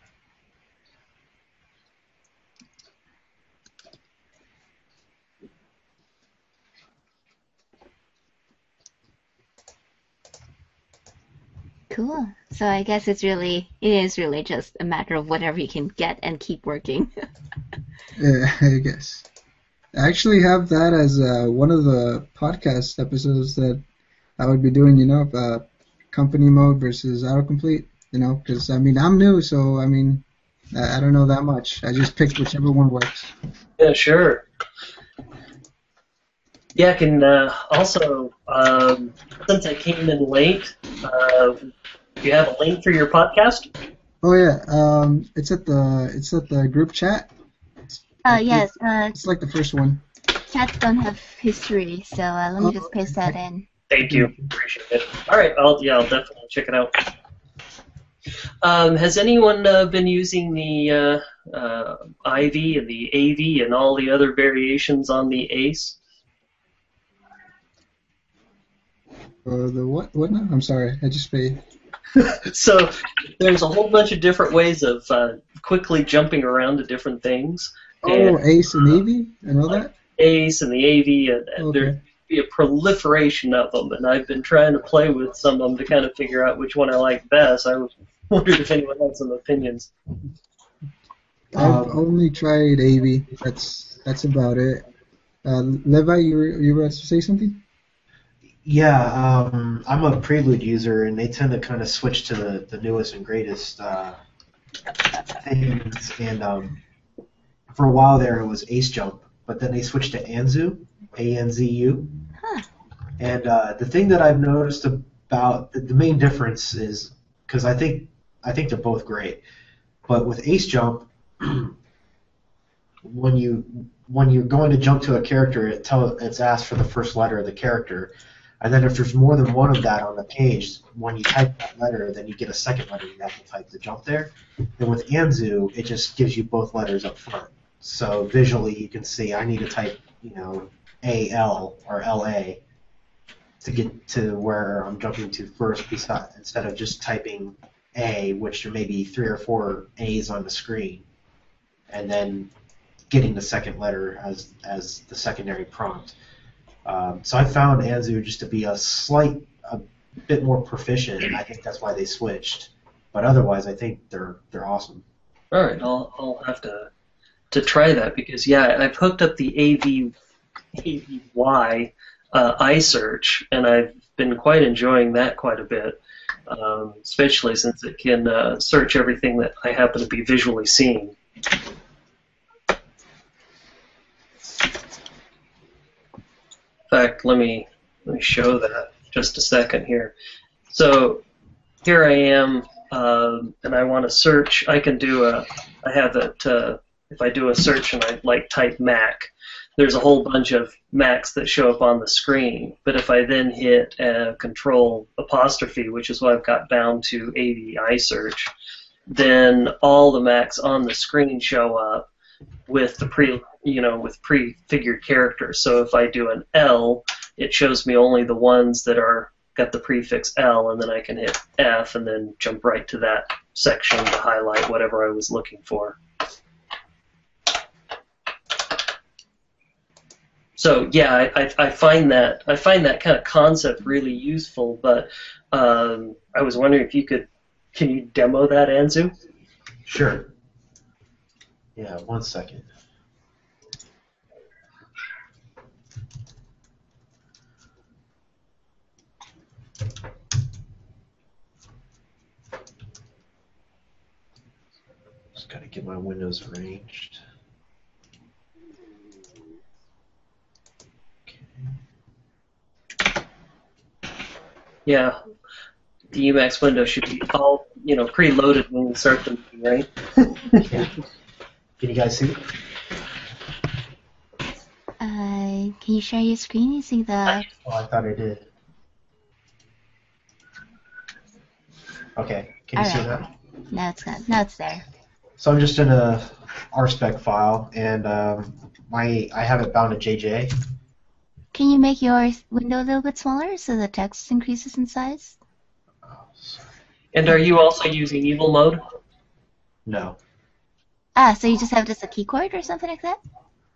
Cool. So I guess it's really, it is really just a matter of whatever you can get and keep working. Yeah, I guess. I actually have that as uh, one of the podcast episodes that I would be doing, you know, uh, company mode versus autocomplete, you know, because, I mean, I'm new, so, I mean, I, I don't know that much. I just picked whichever one works. Yeah, sure. Yeah, I can uh, also, um, since I came in late, uh, do you have a link for your podcast? Oh, yeah, um, it's at the it's at the group chat. Uh, yes, uh, It's like the first one. chats don't have history, so uh, let me just paste that in. Thank you. Appreciate it. All right, I'll, yeah, I'll definitely check it out. Um, has anyone uh, been using the uh, uh, I V and the A V and all the other variations on the ACE? Uh, the what? What now? I'm sorry, I just paid. So there's a whole bunch of different ways of uh, quickly jumping around to different things. Oh, And, Ace and Navy and all like that? ACE and the A V, and, and Okay. there'd be a proliferation of them, and I've been trying to play with some of them to kind of figure out which one I like best. I wondered if anyone had some opinions. I've Um, only tried A V. That's that's about it. Uh, Levi, you were you were about to say something? Yeah, um, I'm a Prelude user, and they tend to kind of switch to the, the newest and greatest uh, things. And um, for a while there, it was Ace Jump, but then they switched to Anzu, A N Z U. Huh. And uh, the thing that I've noticed about the, the main difference is because I think I think they're both great, but with Ace Jump, when you when you're going to jump to a character, it tell it's asked for the first letter of the character. And then if there's more than one of that on the page, when you type that letter, then you get a second letter you have to type to jump there. And with Anzu, it just gives you both letters up front. So visually you can see I need to type, you know, A L or L A to get to where I'm jumping to first beside, instead of just typing A, which there may be three or four A's on the screen, and then getting the second letter as, as the secondary prompt. Um, so I found Anzu just to be a slight, a bit more proficient, and I think that's why they switched. But otherwise, I think they're they're awesome. All right, I'll I'll have to to try that because yeah, I've hooked up the A V A V Y uh, iSearch, and I've been quite enjoying that quite a bit, um, especially since it can uh, search everything that I happen to be visually seeing. In fact, let me let me show that just a second here. So here I am, um, and I want to search. I can do a. I have it. Uh, if I do a search and I like type Mac, there's a whole bunch of Macs that show up on the screen. But if I then hit uh, Control apostrophe, which is what I've got bound to A V iSearch, then all the Macs on the screen show up with the pre, you know, with prefigured characters. So if I do an L, it shows me only the ones that are got the prefix L, and then I can hit F and then jump right to that section to highlight whatever I was looking for. So yeah, I, I, I find that I find that kind of concept really useful. But um, I was wondering if you could, can you demo that, Anzu? Sure. Yeah, one second. Just gotta get my windows arranged. Yeah, the Emacs window should be all, you know, preloaded when you start them, right? Yeah. Can you guys see? Uh, can you share your screen using the... Oh, I thought I did. Okay, can you see Alright. that? Now it's not. Now it's there. So I'm just in a R spec file, and um, my I have it bound to J J. Can you make your window a little bit smaller so the text increases in size? Oh, sorry. And are you also using evil mode? No. Ah, so you just have just a keycord or something like that?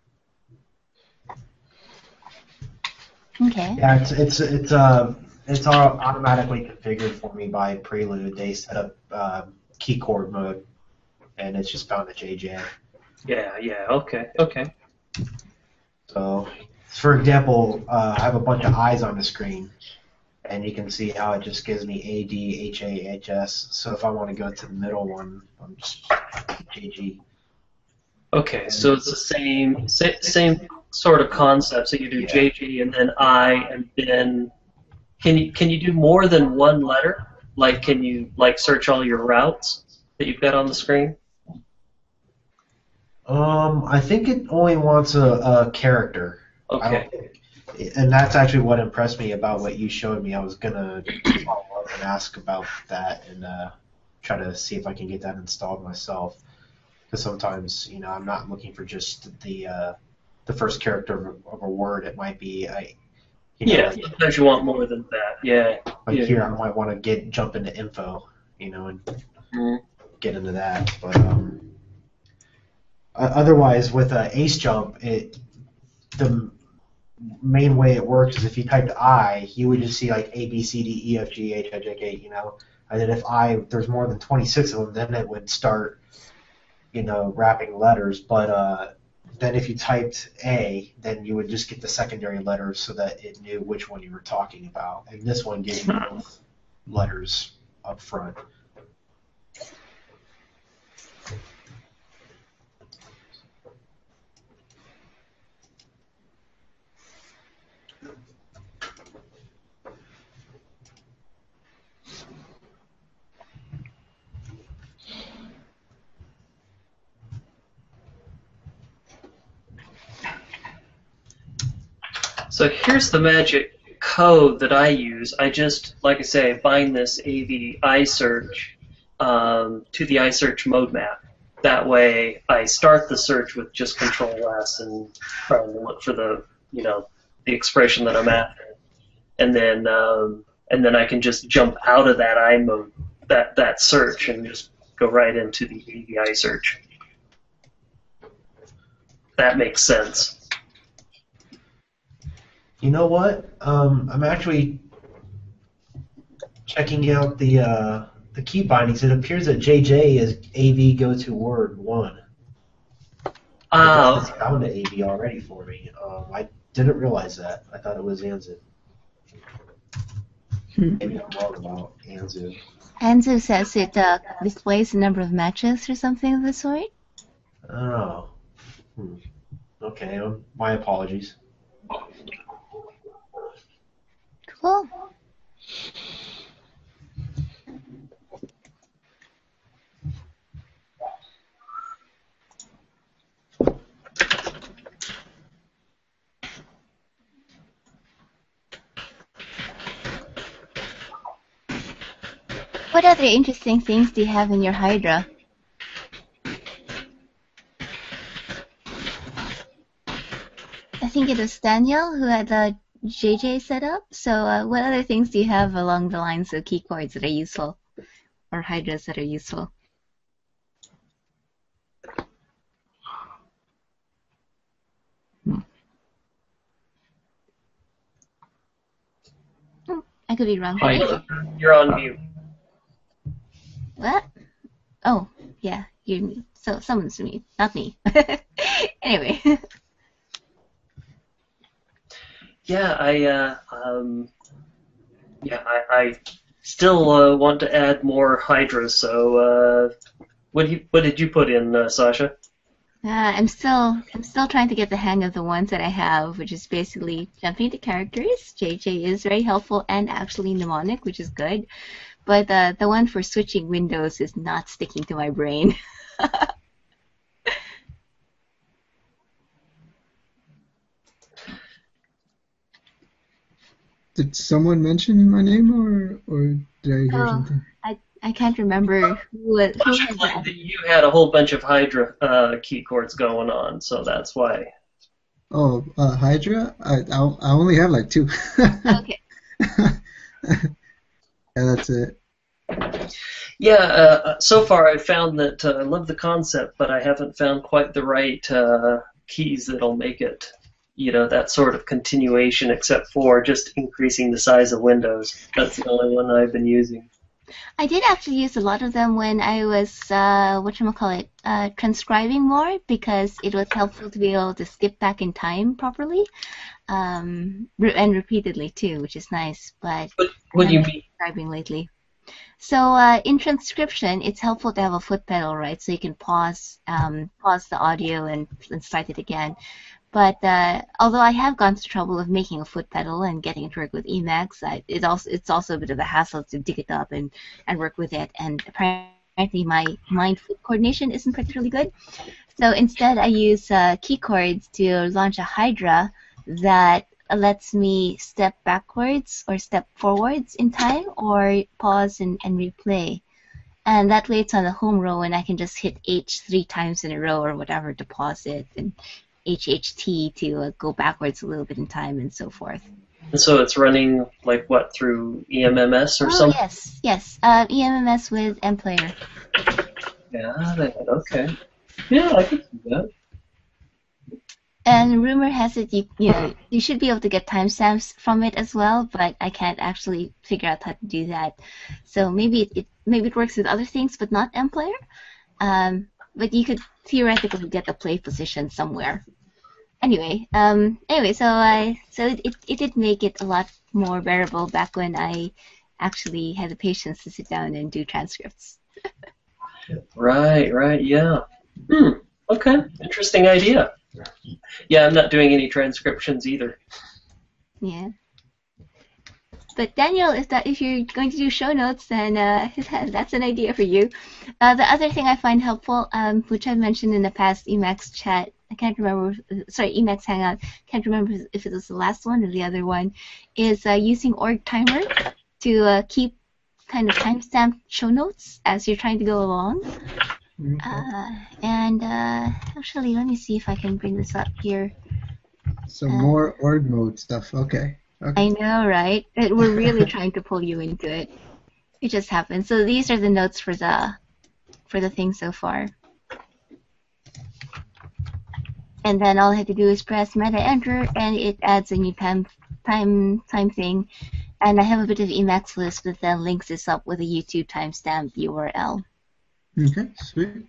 Okay. Yeah, it's it's it's uh it's all automatically configured for me by Prelude. They set up uh, keycord mode, and it's just bound to J J. Yeah, yeah, okay, okay. So, for example, uh, I have a bunch of eyes on the screen, and you can see how it just gives me A, D, H, A, H, S. So if I want to go to the middle one, I'm just J G. Okay, so it's the same sa same sort of concept. So you do Yeah. J G and then I, and then can you can you do more than one letter? Like, can you like search all your routes that you've got on the screen? Um, I think it only wants a, a character. I Okay. don't think, and that's actually what impressed me about what you showed me. I was gonna follow up and ask about that and uh, try to see if I can get that installed myself. Because sometimes, you know, I'm not looking for just the uh, the first character of a, of a word. It might be, I, you know, Yeah, like, sometimes you want more than that. Yeah. like yeah. here I might want to get jump into info, you know, and Mhm. get into that. But um, uh, otherwise, with uh, Ace Jump, it the main way it works is if you typed I, you would just see like A, B, C, D, E, F, G, H, I, J, K, you know. And then if I, there's more than twenty-six of them, then it would start, you know, wrapping letters. But uh, then if you typed A, then you would just get the secondary letters so that it knew which one you were talking about. And this one gives you both letters up front. So here's the magic code that I use. I just, like I say, bind this A V iSearch um, to the iSearch mode map. That way, I start the search with just Control S and trying to look for the, you know, the expression that I'm after, and then um, and then I can just jump out of that I mode, that that search, and just go right into the A V iSearch. That makes sense. You know what? Um, I'm actually checking out the uh, the key bindings. It appears that J J is A V go to word one. I guess Ah, it's bound to A V already for me. Um, I didn't realize that. I thought it was Anzu. Maybe I'm wrong about Anzu. Anzu says it uh, displays the number of matches or something of the sort. Oh. Hmm. Okay. Um, my apologies. Cool. What other interesting things do you have in your Hydra? I think it was Daniel who had the J J set up. So uh, what other things do you have along the lines of keycords that are useful? Or Hydras that are useful? Hmm. Hmm, I could be wrong. hi, you're on mute. What? Oh, yeah, you're mute. So someone's mute, not me. Anyway. Yeah, I uh, um, Yeah, I, I still uh, want to add more Hydra. So, uh, what do you, what did you put in, uh, Sasha? Uh, I'm still I'm still trying to get the hang of the ones that I have, which is basically jumping to characters. J J is very helpful and actually mnemonic, which is good. But uh, the one for switching windows is not sticking to my brain. Did someone mention my name, or or did I hear Oh, something? I I can't remember who wa- who Sasha has claimed that. that you had a whole bunch of Hydra uh, key chords going on, so that's why. Oh, uh, Hydra. I, I I only have like two. Okay. Yeah, that's it. Yeah, uh, so far I've found that uh, I love the concept, but I haven't found quite the right uh, keys that'll make it, you know, that sort of continuation, except for just increasing the size of windows. That's the only one I've been using. I did actually use a lot of them when I was uh, whatchamacallit, uh, transcribing more, because it was helpful to be able to skip back in time properly, um, re- and repeatedly too, which is nice. But What, I what do haven't you been mean? transcribing lately. So uh, in transcription, it's helpful to have a foot pedal, right? So you can pause um, pause the audio and, and start it again. But uh, although I have gone to the trouble of making a foot pedal and getting it to work with Emacs, I, it also it's also a bit of a hassle to dig it up and, and work with it. And apparently my mind-foot coordination isn't particularly good. So instead I use uh, key chords to launch a Hydra that lets me step backwards or step forwards in time, or pause and, and replay. And that way it's on the home row, and I can just hit H three times in a row or whatever to pause it, and H H T to uh, go backwards a little bit in time, and so forth. And so it's running, like, what, through E M M S or Oh, something? yes, yes. Uh, E M M S with mPlayer. Yeah, okay. Yeah, I can see that. And rumor has it you you know you should be able to get timestamps from it as well, but I can't actually figure out how to do that. So maybe it, it maybe it works with other things, but not mPlayer. Um, but you could theoretically get the play position somewhere. Anyway, um, anyway, so I so it, it it did make it a lot more bearable back when I actually had the patience to sit down and do transcripts. Right, right, yeah. Hmm, okay, interesting idea. Yeah, I'm not doing any transcriptions either. Yeah. But Daniel, if that if you're going to do show notes, then uh, that's an idea for you. Uh, the other thing I find helpful, um, which I've mentioned in the past Emacs chat, I can't remember, sorry, Emacs Hangout, can't remember if it was the last one or the other one, is uh, using org timer to uh, keep kind of timestamp show notes as you're trying to go along. Okay. Uh, and uh, actually, let me see if I can bring this up here. So Uh, more org mode stuff. Okay. Okay. I know, right? It, we're really trying to pull you into it. It just happened. So these are the notes for the for the thing so far. And then all I have to do is press meta enter, and it adds a new time time time thing. And I have a bit of Emacs list that then links this up with a YouTube timestamp U R L. Okay. Sweet.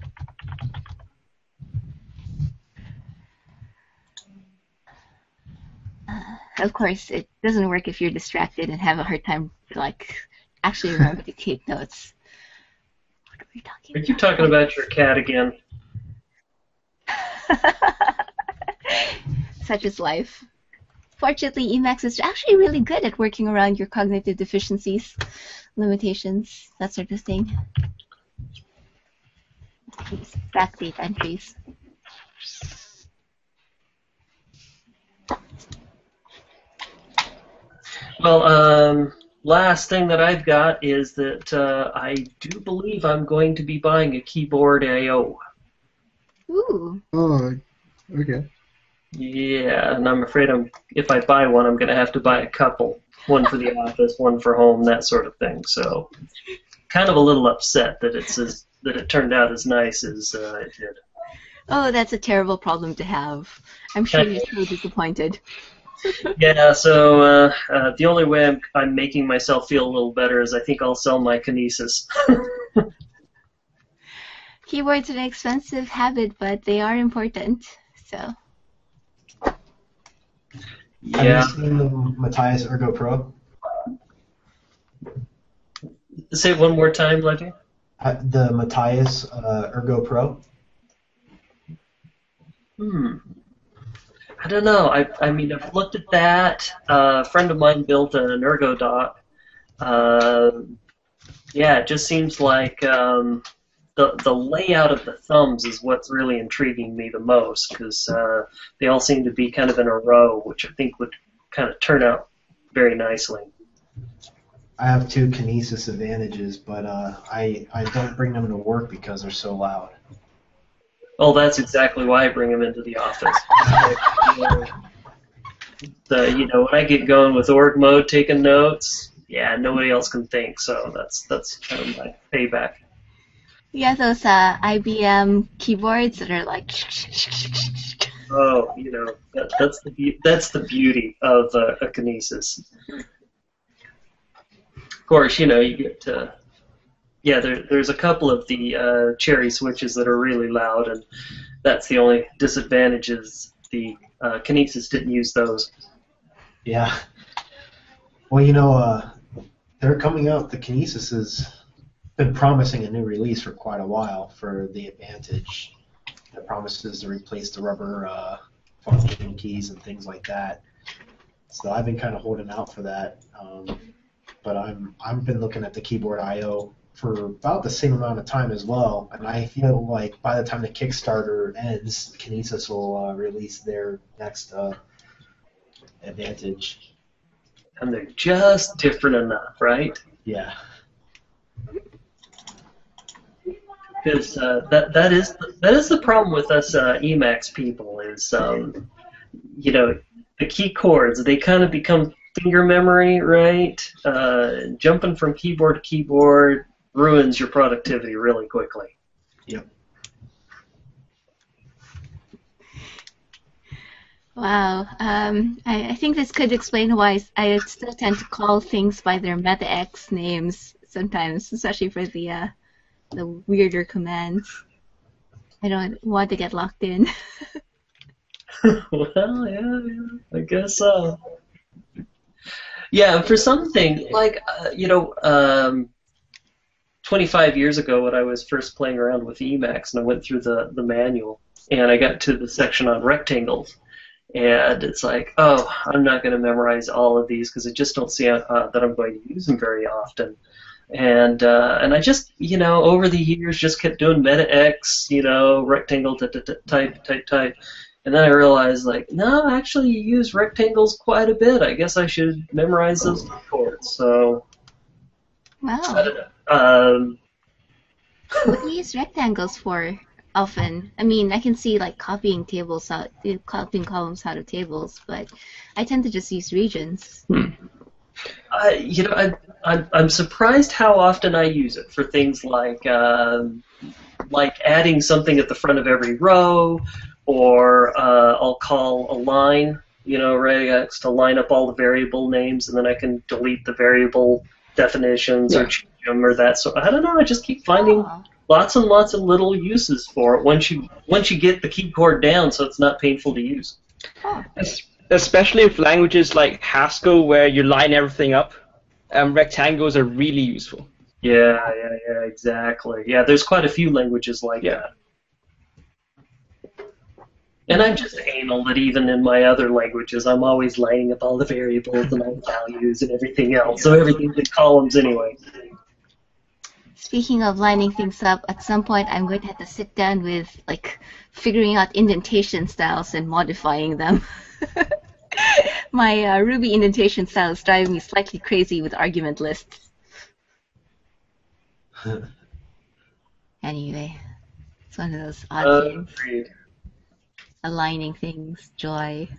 Uh, of course, it doesn't work if you're distracted and have a hard time to like actually remember to take notes. What are we talking Are you talking about your cat again? Such is life. Fortunately, Emacs is actually really good at working around your cognitive deficiencies, limitations, that sort of thing. These backdate entries. Well, um, last thing that I've got is that uh, I do believe I'm going to be buying a keyboard I O. Ooh. Oh. Okay. Yeah, and I'm afraid I'm if I buy one, I'm going to have to buy a couple. One for the office, one for home, that sort of thing. So, kind of a little upset that it's as, that it turned out as nice as uh, it did. Oh, that's a terrible problem to have. I'm sure you're so disappointed. Yeah, so uh, uh, the only way I'm, I'm making myself feel a little better is I think I'll sell my Kinesis. Keyboards are an expensive habit, but they are important. So. Yeah. Have you seen the Matthias Ergo Pro? Say it one more time, Levy. Uh, the Matthias uh, Ergo Pro. Hmm. I don't know. I, I mean, I've looked at that. Uh, a friend of mine built an Ergo dock. Uh, yeah, it just seems like um, the the layout of the thumbs is what's really intriguing me the most, because uh, they all seem to be kind of in a row, which I think would kind of turn out very nicely. I have two Kinesis advantages, but uh, I I don't bring them to work because they're so loud. Oh, that's exactly why I bring them into the office. The, you know, when I get going with org mode, taking notes, yeah, nobody else can think, so that's that's kind of my payback. Yeah, those uh, I B M keyboards that are like. Oh, you know, that, that's the be- that's the beauty of uh, a Kinesis. Of course, you know, you get to. Yeah, there, there's a couple of the uh, cherry switches that are really loud, and that's the only disadvantage is the uh, Kinesis didn't use those. Yeah. Well, you know, uh, they're coming out. The Kinesis has been promising a new release for quite a while for the Advantage. It promises to replace the rubber uh, function keys and things like that. So I've been kind of holding out for that. Um, but I'm I've been looking at the keyboard I O for about the same amount of time as well, and I feel like by the time the Kickstarter ends, Kinesis will uh, release their next uh, Advantage. And they're just different enough, right? Yeah. Because uh, that that is the, that is the problem with us uh, Emacs people is, um, you know, the key chords, they kind of become finger memory, right? Uh, jumping from keyboard to keyboard ruins your productivity really quickly. Yep. Wow. Um, I, I think this could explain why I still tend to call things by their MetaX names sometimes, especially for the uh, the weirder commands. I don't want to get locked in. Well, yeah, yeah, I guess so. Yeah, for something like uh, you know, um, twenty-five years ago when I was first playing around with Emacs and I went through the the manual and I got to the section on rectangles. And it's like, oh, I'm not going to memorize all of these because I just don't see uh, that I'm going to use them very often. And uh, and I just, you know, over the years just kept doing MetaX, you know, rectangle type, type, type, type. And then I realized, like, no, actually you use rectangles quite a bit. I guess I should memorize those keyboards. So, Wow. I don't know. Um, What do you use rectangles for often? I mean, I can see like copying tables out, copying columns out of tables, but I tend to just use regions. Hmm. I, you know, I, I'm, I'm surprised how often I use it for things like um, like adding something at the front of every row, or uh, I'll call a line, you know, regex to line up all the variable names, and then I can delete the variable definitions Yeah. or change them or that. So I don't know. I just keep finding Oh. lots and lots of little uses for it once you once you get the key chord down, so it's not painful to use. Oh. Es- Especially with languages like Haskell where you line everything up, um, rectangles are really useful. Yeah, yeah, yeah, exactly. Yeah, there's quite a few languages like Yeah. that. And I'm just anal that even in my other languages, I'm always lining up all the variables and all the values and everything else. So everything's in columns anyway. Speaking of lining things up, at some point I'm going to have to sit down with like figuring out indentation styles and modifying them. My uh, Ruby indentation style is driving me slightly crazy with argument lists. Anyway, it's one of those odd Uh, things. agreed. Aligning things, joy.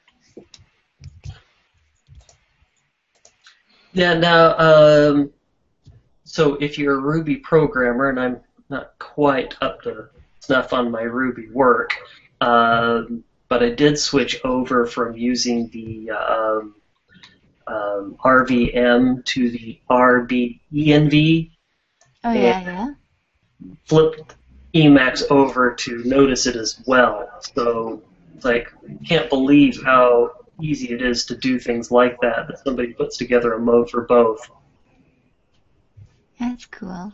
Yeah, now, um, so if you're a Ruby programmer, and I'm not quite up to snuff on my Ruby work, um, but I did switch over from using the um, um, R V M to the R B E N V, Oh yeah, yeah. flipped Emacs over to notice it as well. So, like, can't believe how easy it is to do things like that, that somebody puts together a mode for both. That's cool.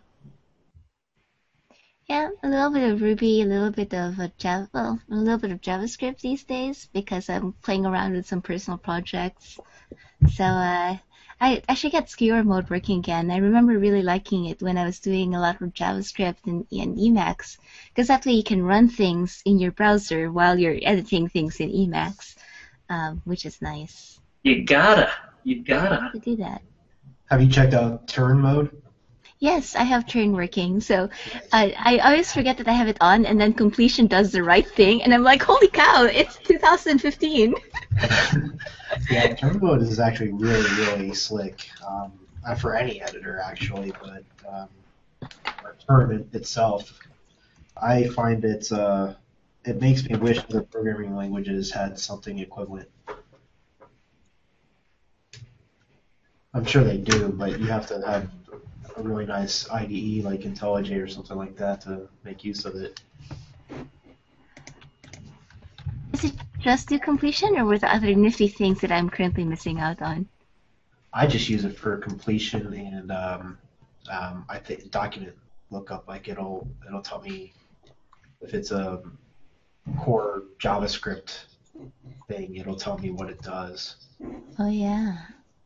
Yeah, a little bit of Ruby, a little bit of uh, Java, well, a little bit of JavaScript these days because I'm playing around with some personal projects. So uh, I, I should get skewer mode working again. I remember really liking it when I was doing a lot of JavaScript and, and Emacs, because that way you can run things in your browser while you're editing things in Emacs, um, which is nice. You gotta, you gotta. I have to do that. Have you checked out turn mode? Yes, I have turn working, so I, I always forget that I have it on, and then completion does the right thing, and I'm like, holy cow, it's two thousand fifteen. Yeah, turn mode is actually really, really slick. Um, not for any editor, actually, but um, for turn itself, I find it's uh, it makes me wish other programming languages had something equivalent. I'm sure they do, but you have to have a really nice I D E like IntelliJ or something like that to make use of it. Is it just do completion, or were there other nifty things that I'm currently missing out on? I just use it for completion and um, um, I think document lookup. Like it'll it'll tell me if it's a core JavaScript thing. It'll tell me what it does. Oh yeah.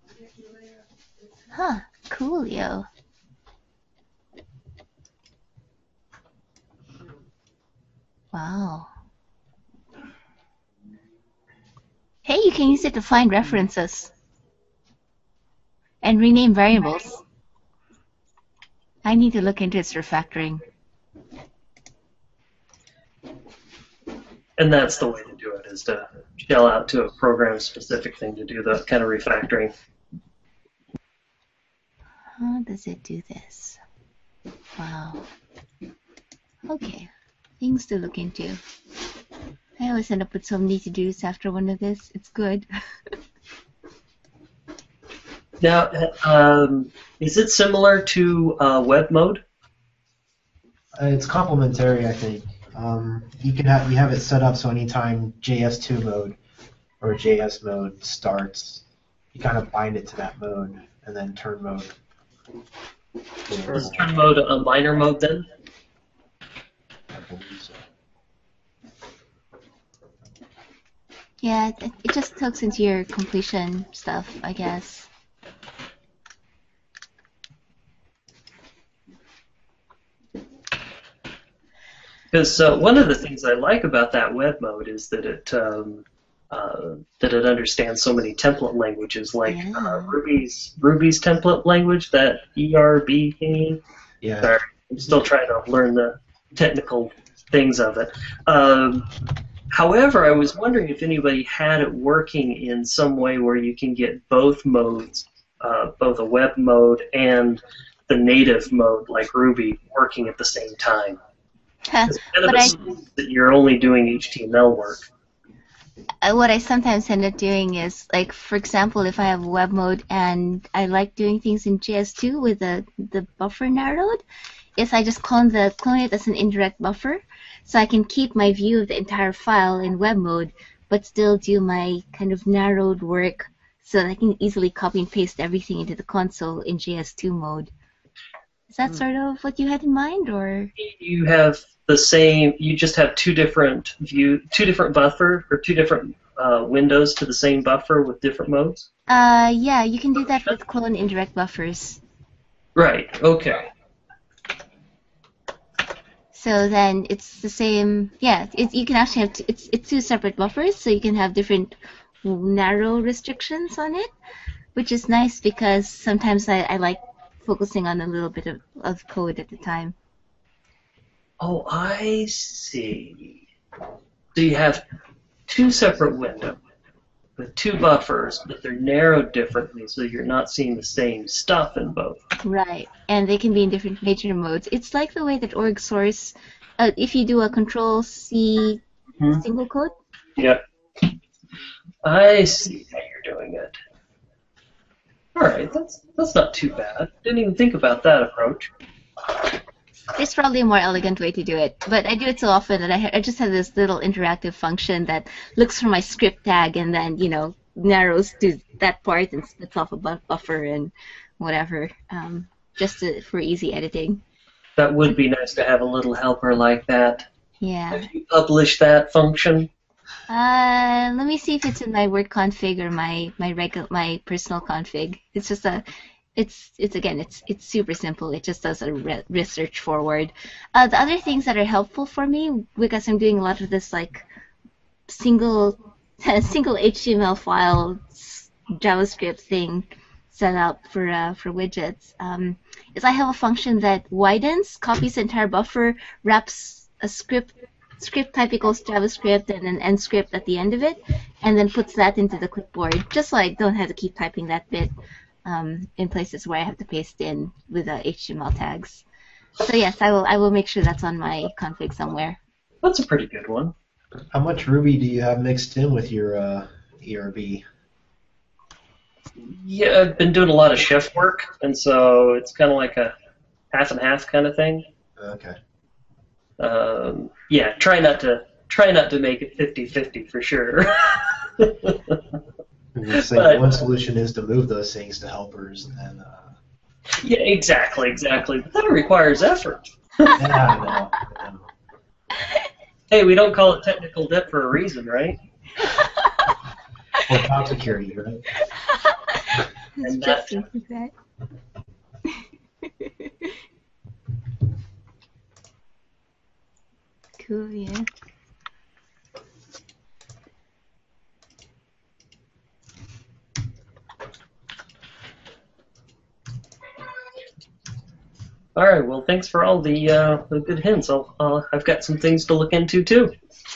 Huh. Coolio. Wow. Hey, you can use it to find references and rename variables. I need to look into its refactoring. And that's the way to do it, is to shell out to a program-specific thing to do the kind of refactoring. How does it do this? Wow. Okay. Things to look into. I always end up with so many to-dos after one of this. It's good. Now, um, is it similar to uh, web mode? Uh, it's complementary, I think. Um, you can have you have it set up so anytime J S two mode or J S mode starts, you kind of bind it to that mode, and then turn mode. Is turn mode a minor mode then? I believe so. Yeah, it, it just hooks into your completion stuff, I guess. Because uh, one of the things I like about that web mode is that it um, uh, that it understands so many template languages, like Yeah. uh, Ruby's Ruby's template language, that E R B thingy. Yeah. Sorry, I'm still trying to learn the technical things of it. Um, however, I was wondering if anybody had it working in some way where you can get both modes, uh, both a web mode and the native mode, like Ruby, working at the same time. It's kind of But I, assumes that you're only doing H T M L work. uh, what I sometimes end up doing is, like, for example, if I have web mode and I like doing things in J S two with the, the buffer narrowed, is I just clone, the, clone it as an indirect buffer, so I can keep my view of the entire file in web mode, but still do my kind of narrowed work so that I can easily copy and paste everything into the console in J S two mode. Is that sort of what you had in mind, or? You have the same. You just have two different view, two different buffer, or two different uh, windows to the same buffer with different modes. Uh, yeah, you can do that with clone indirect buffers. Right. Okay. So then it's the same. Yeah, it, you can actually have. T it's it's two separate buffers, so you can have different narrow restrictions on it, which is nice because sometimes I, I like focusing on a little bit of, of code at a time. Oh, I see. So you have two separate windows with two buffers, but they're narrowed differently, so you're not seeing the same stuff in both. Right, and they can be in different major modes. It's like the way that org source, uh, if you do a control C Mhm. single quote. Yep. I see how you're doing it. All right, that's that's not too bad. Didn't even think about that approach. There's probably a more elegant way to do it, but I do it so often that I, ha I just have this little interactive function that looks for my script tag and then, you know, narrows to that part and splits off a bu buffer and whatever. Um, just to, for easy editing. That would be nice to have a little helper like that. Yeah. Have you published that function? Uh, let me see if it's in my work config or my my regular my personal config. It's just a, it's it's again it's it's super simple. It just does a re research forward. Uh, the other things that are helpful for me, because I'm doing a lot of this like single single H T M L file JavaScript thing set up for uh, for widgets, um, is I have a function that widens, copies the entire buffer, wraps a script. Script type equals JavaScript and an end script at the end of it, and then puts that into the clipboard, just so I don't have to keep typing that bit um, in places where I have to paste in with uh, H T M L tags. So yes, I will. I will make sure that's on my config somewhere. That's a pretty good one. How much Ruby do you have mixed in with your uh, E R B? Yeah, I've been doing a lot of chef work, and so it's kind of like a half and half kind of thing. Okay. Um, yeah, try not to try not to make it fifty fifty for sure. Say But- one solution is to move those things to helpers, and then uh, Yeah, exactly, exactly. But that requires effort. yeah, I know, I know. Hey, we don't call it technical debt for a reason, right? Or cloud security, right? It's And just that- like that. Cool, yeah. All right. Well, thanks for all the uh, the good hints. I'll, uh, I've got some things to look into too.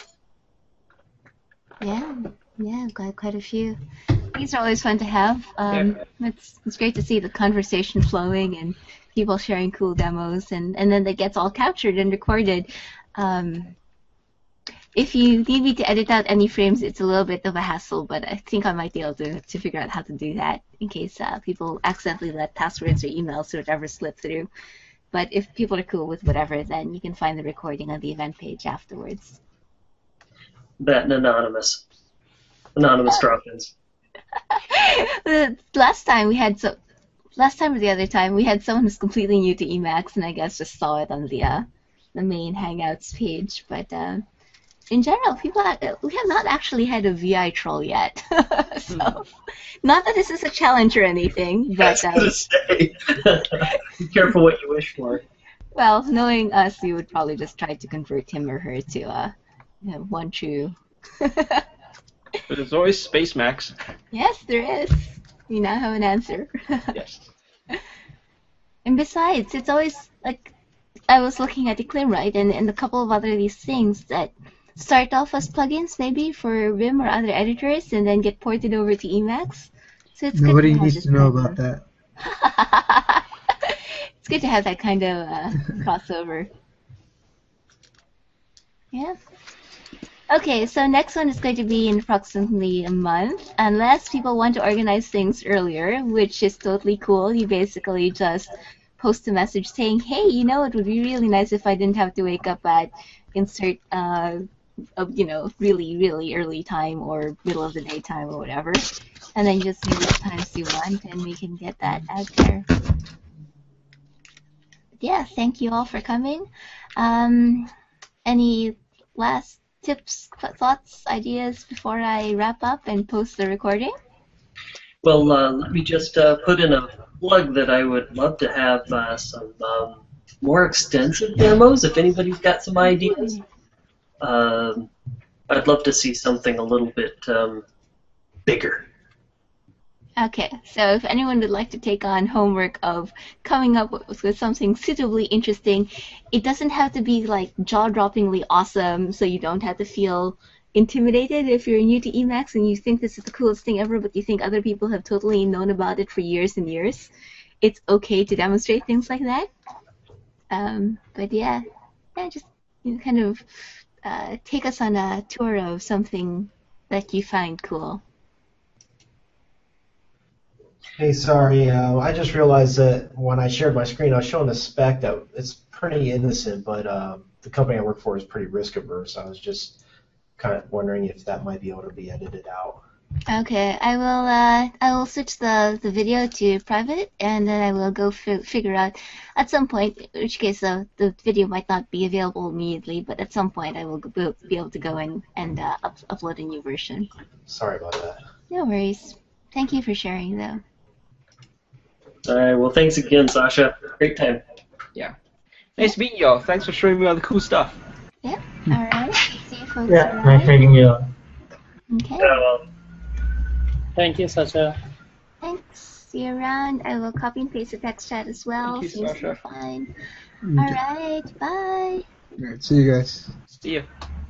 Yeah, yeah, I've got quite a few. These are always fun to have. Um, it's it's great to see the conversation flowing and people sharing cool demos, and, and then that gets all captured and recorded. Um, if you need me to edit out any frames, it's a little bit of a hassle, but I think I might be able to, to figure out how to do that in case uh, people accidentally let passwords or emails or whatever slip through. But if people are cool with whatever, then you can find the recording on the event page afterwards. That and anonymous, anonymous drop-ins. The last time we had so, last time or the other time we had someone who's completely new to Emacs, and I guess just saw it on the uh, the main Hangouts page. But uh, in general, people have, we have not actually had a V I troll yet. So, not that this is a challenge or anything, but I was gonna say, be careful what you wish for. well, knowing us, we would probably just try to convert him or her to uh, you know, one true. But there's always Space Max. Yes, there is. We now have an answer. Yes. And besides, it's always like I was looking at Eclipse, right, and, and a couple of other these things that start off as plugins maybe for Vim or other editors and then get ported over to Emacs. So it's Nobody good to have needs this to know kind about that. of- It's good to have that kind of uh, crossover. Yeah. Okay, so next one is going to be in approximately a month, unless people want to organize things earlier, which is totally cool. You basically just post a message saying, hey, you know, it would be really nice if I didn't have to wake up at insert, uh, a, you know, really, really early time or middle of the day time or whatever. And then you just say what times you want, and we can get that out there. Yeah, thank you all for coming. Um, any last tips, thoughts, ideas before I wrap up and post the recording? Well, uh, let me just uh, put in a plug that I would love to have uh, some um, more extensive demos. If anybody's got some ideas, um, I'd love to see something a little bit um, bigger. Okay, so if anyone would like to take on homework of coming up with, with something suitably interesting, it doesn't have to be like jaw-droppingly awesome, so you don't have to feel intimidated if you're new to Emacs and you think this is the coolest thing ever, but you think other people have totally known about it for years and years. It's okay to demonstrate things like that. Um, but yeah, yeah, just you know, kind of uh, take us on a tour of something that you find cool. Hey, sorry, uh, I just realized that when I shared my screen, I was showing a spec that it's pretty innocent, but um, the company I work for is pretty risk averse. I was just kind of wondering if that might be able to be edited out. Okay, I will. Uh, I will switch the the video to private, and then I will go fi figure out at some point. In which case, uh, the video might not be available immediately, but at some point, I will go, be able to go in and uh, up, upload a new version. Sorry about that. No worries. Thank you for sharing, though. All right. Well, thanks again, Sasha. Great time. Yeah. Nice meeting y'all. Thanks for showing me all the cool stuff. Yeah. All right. See you folks Yeah, around. nice meeting you. Okay. Yeah, well, Thank you, Sasha. Thanks. See you around. I will copy and paste the text chat as well. Thank you, Seems to be Sasha. fine. Okay. All right. Bye. All right. See you guys. See ya.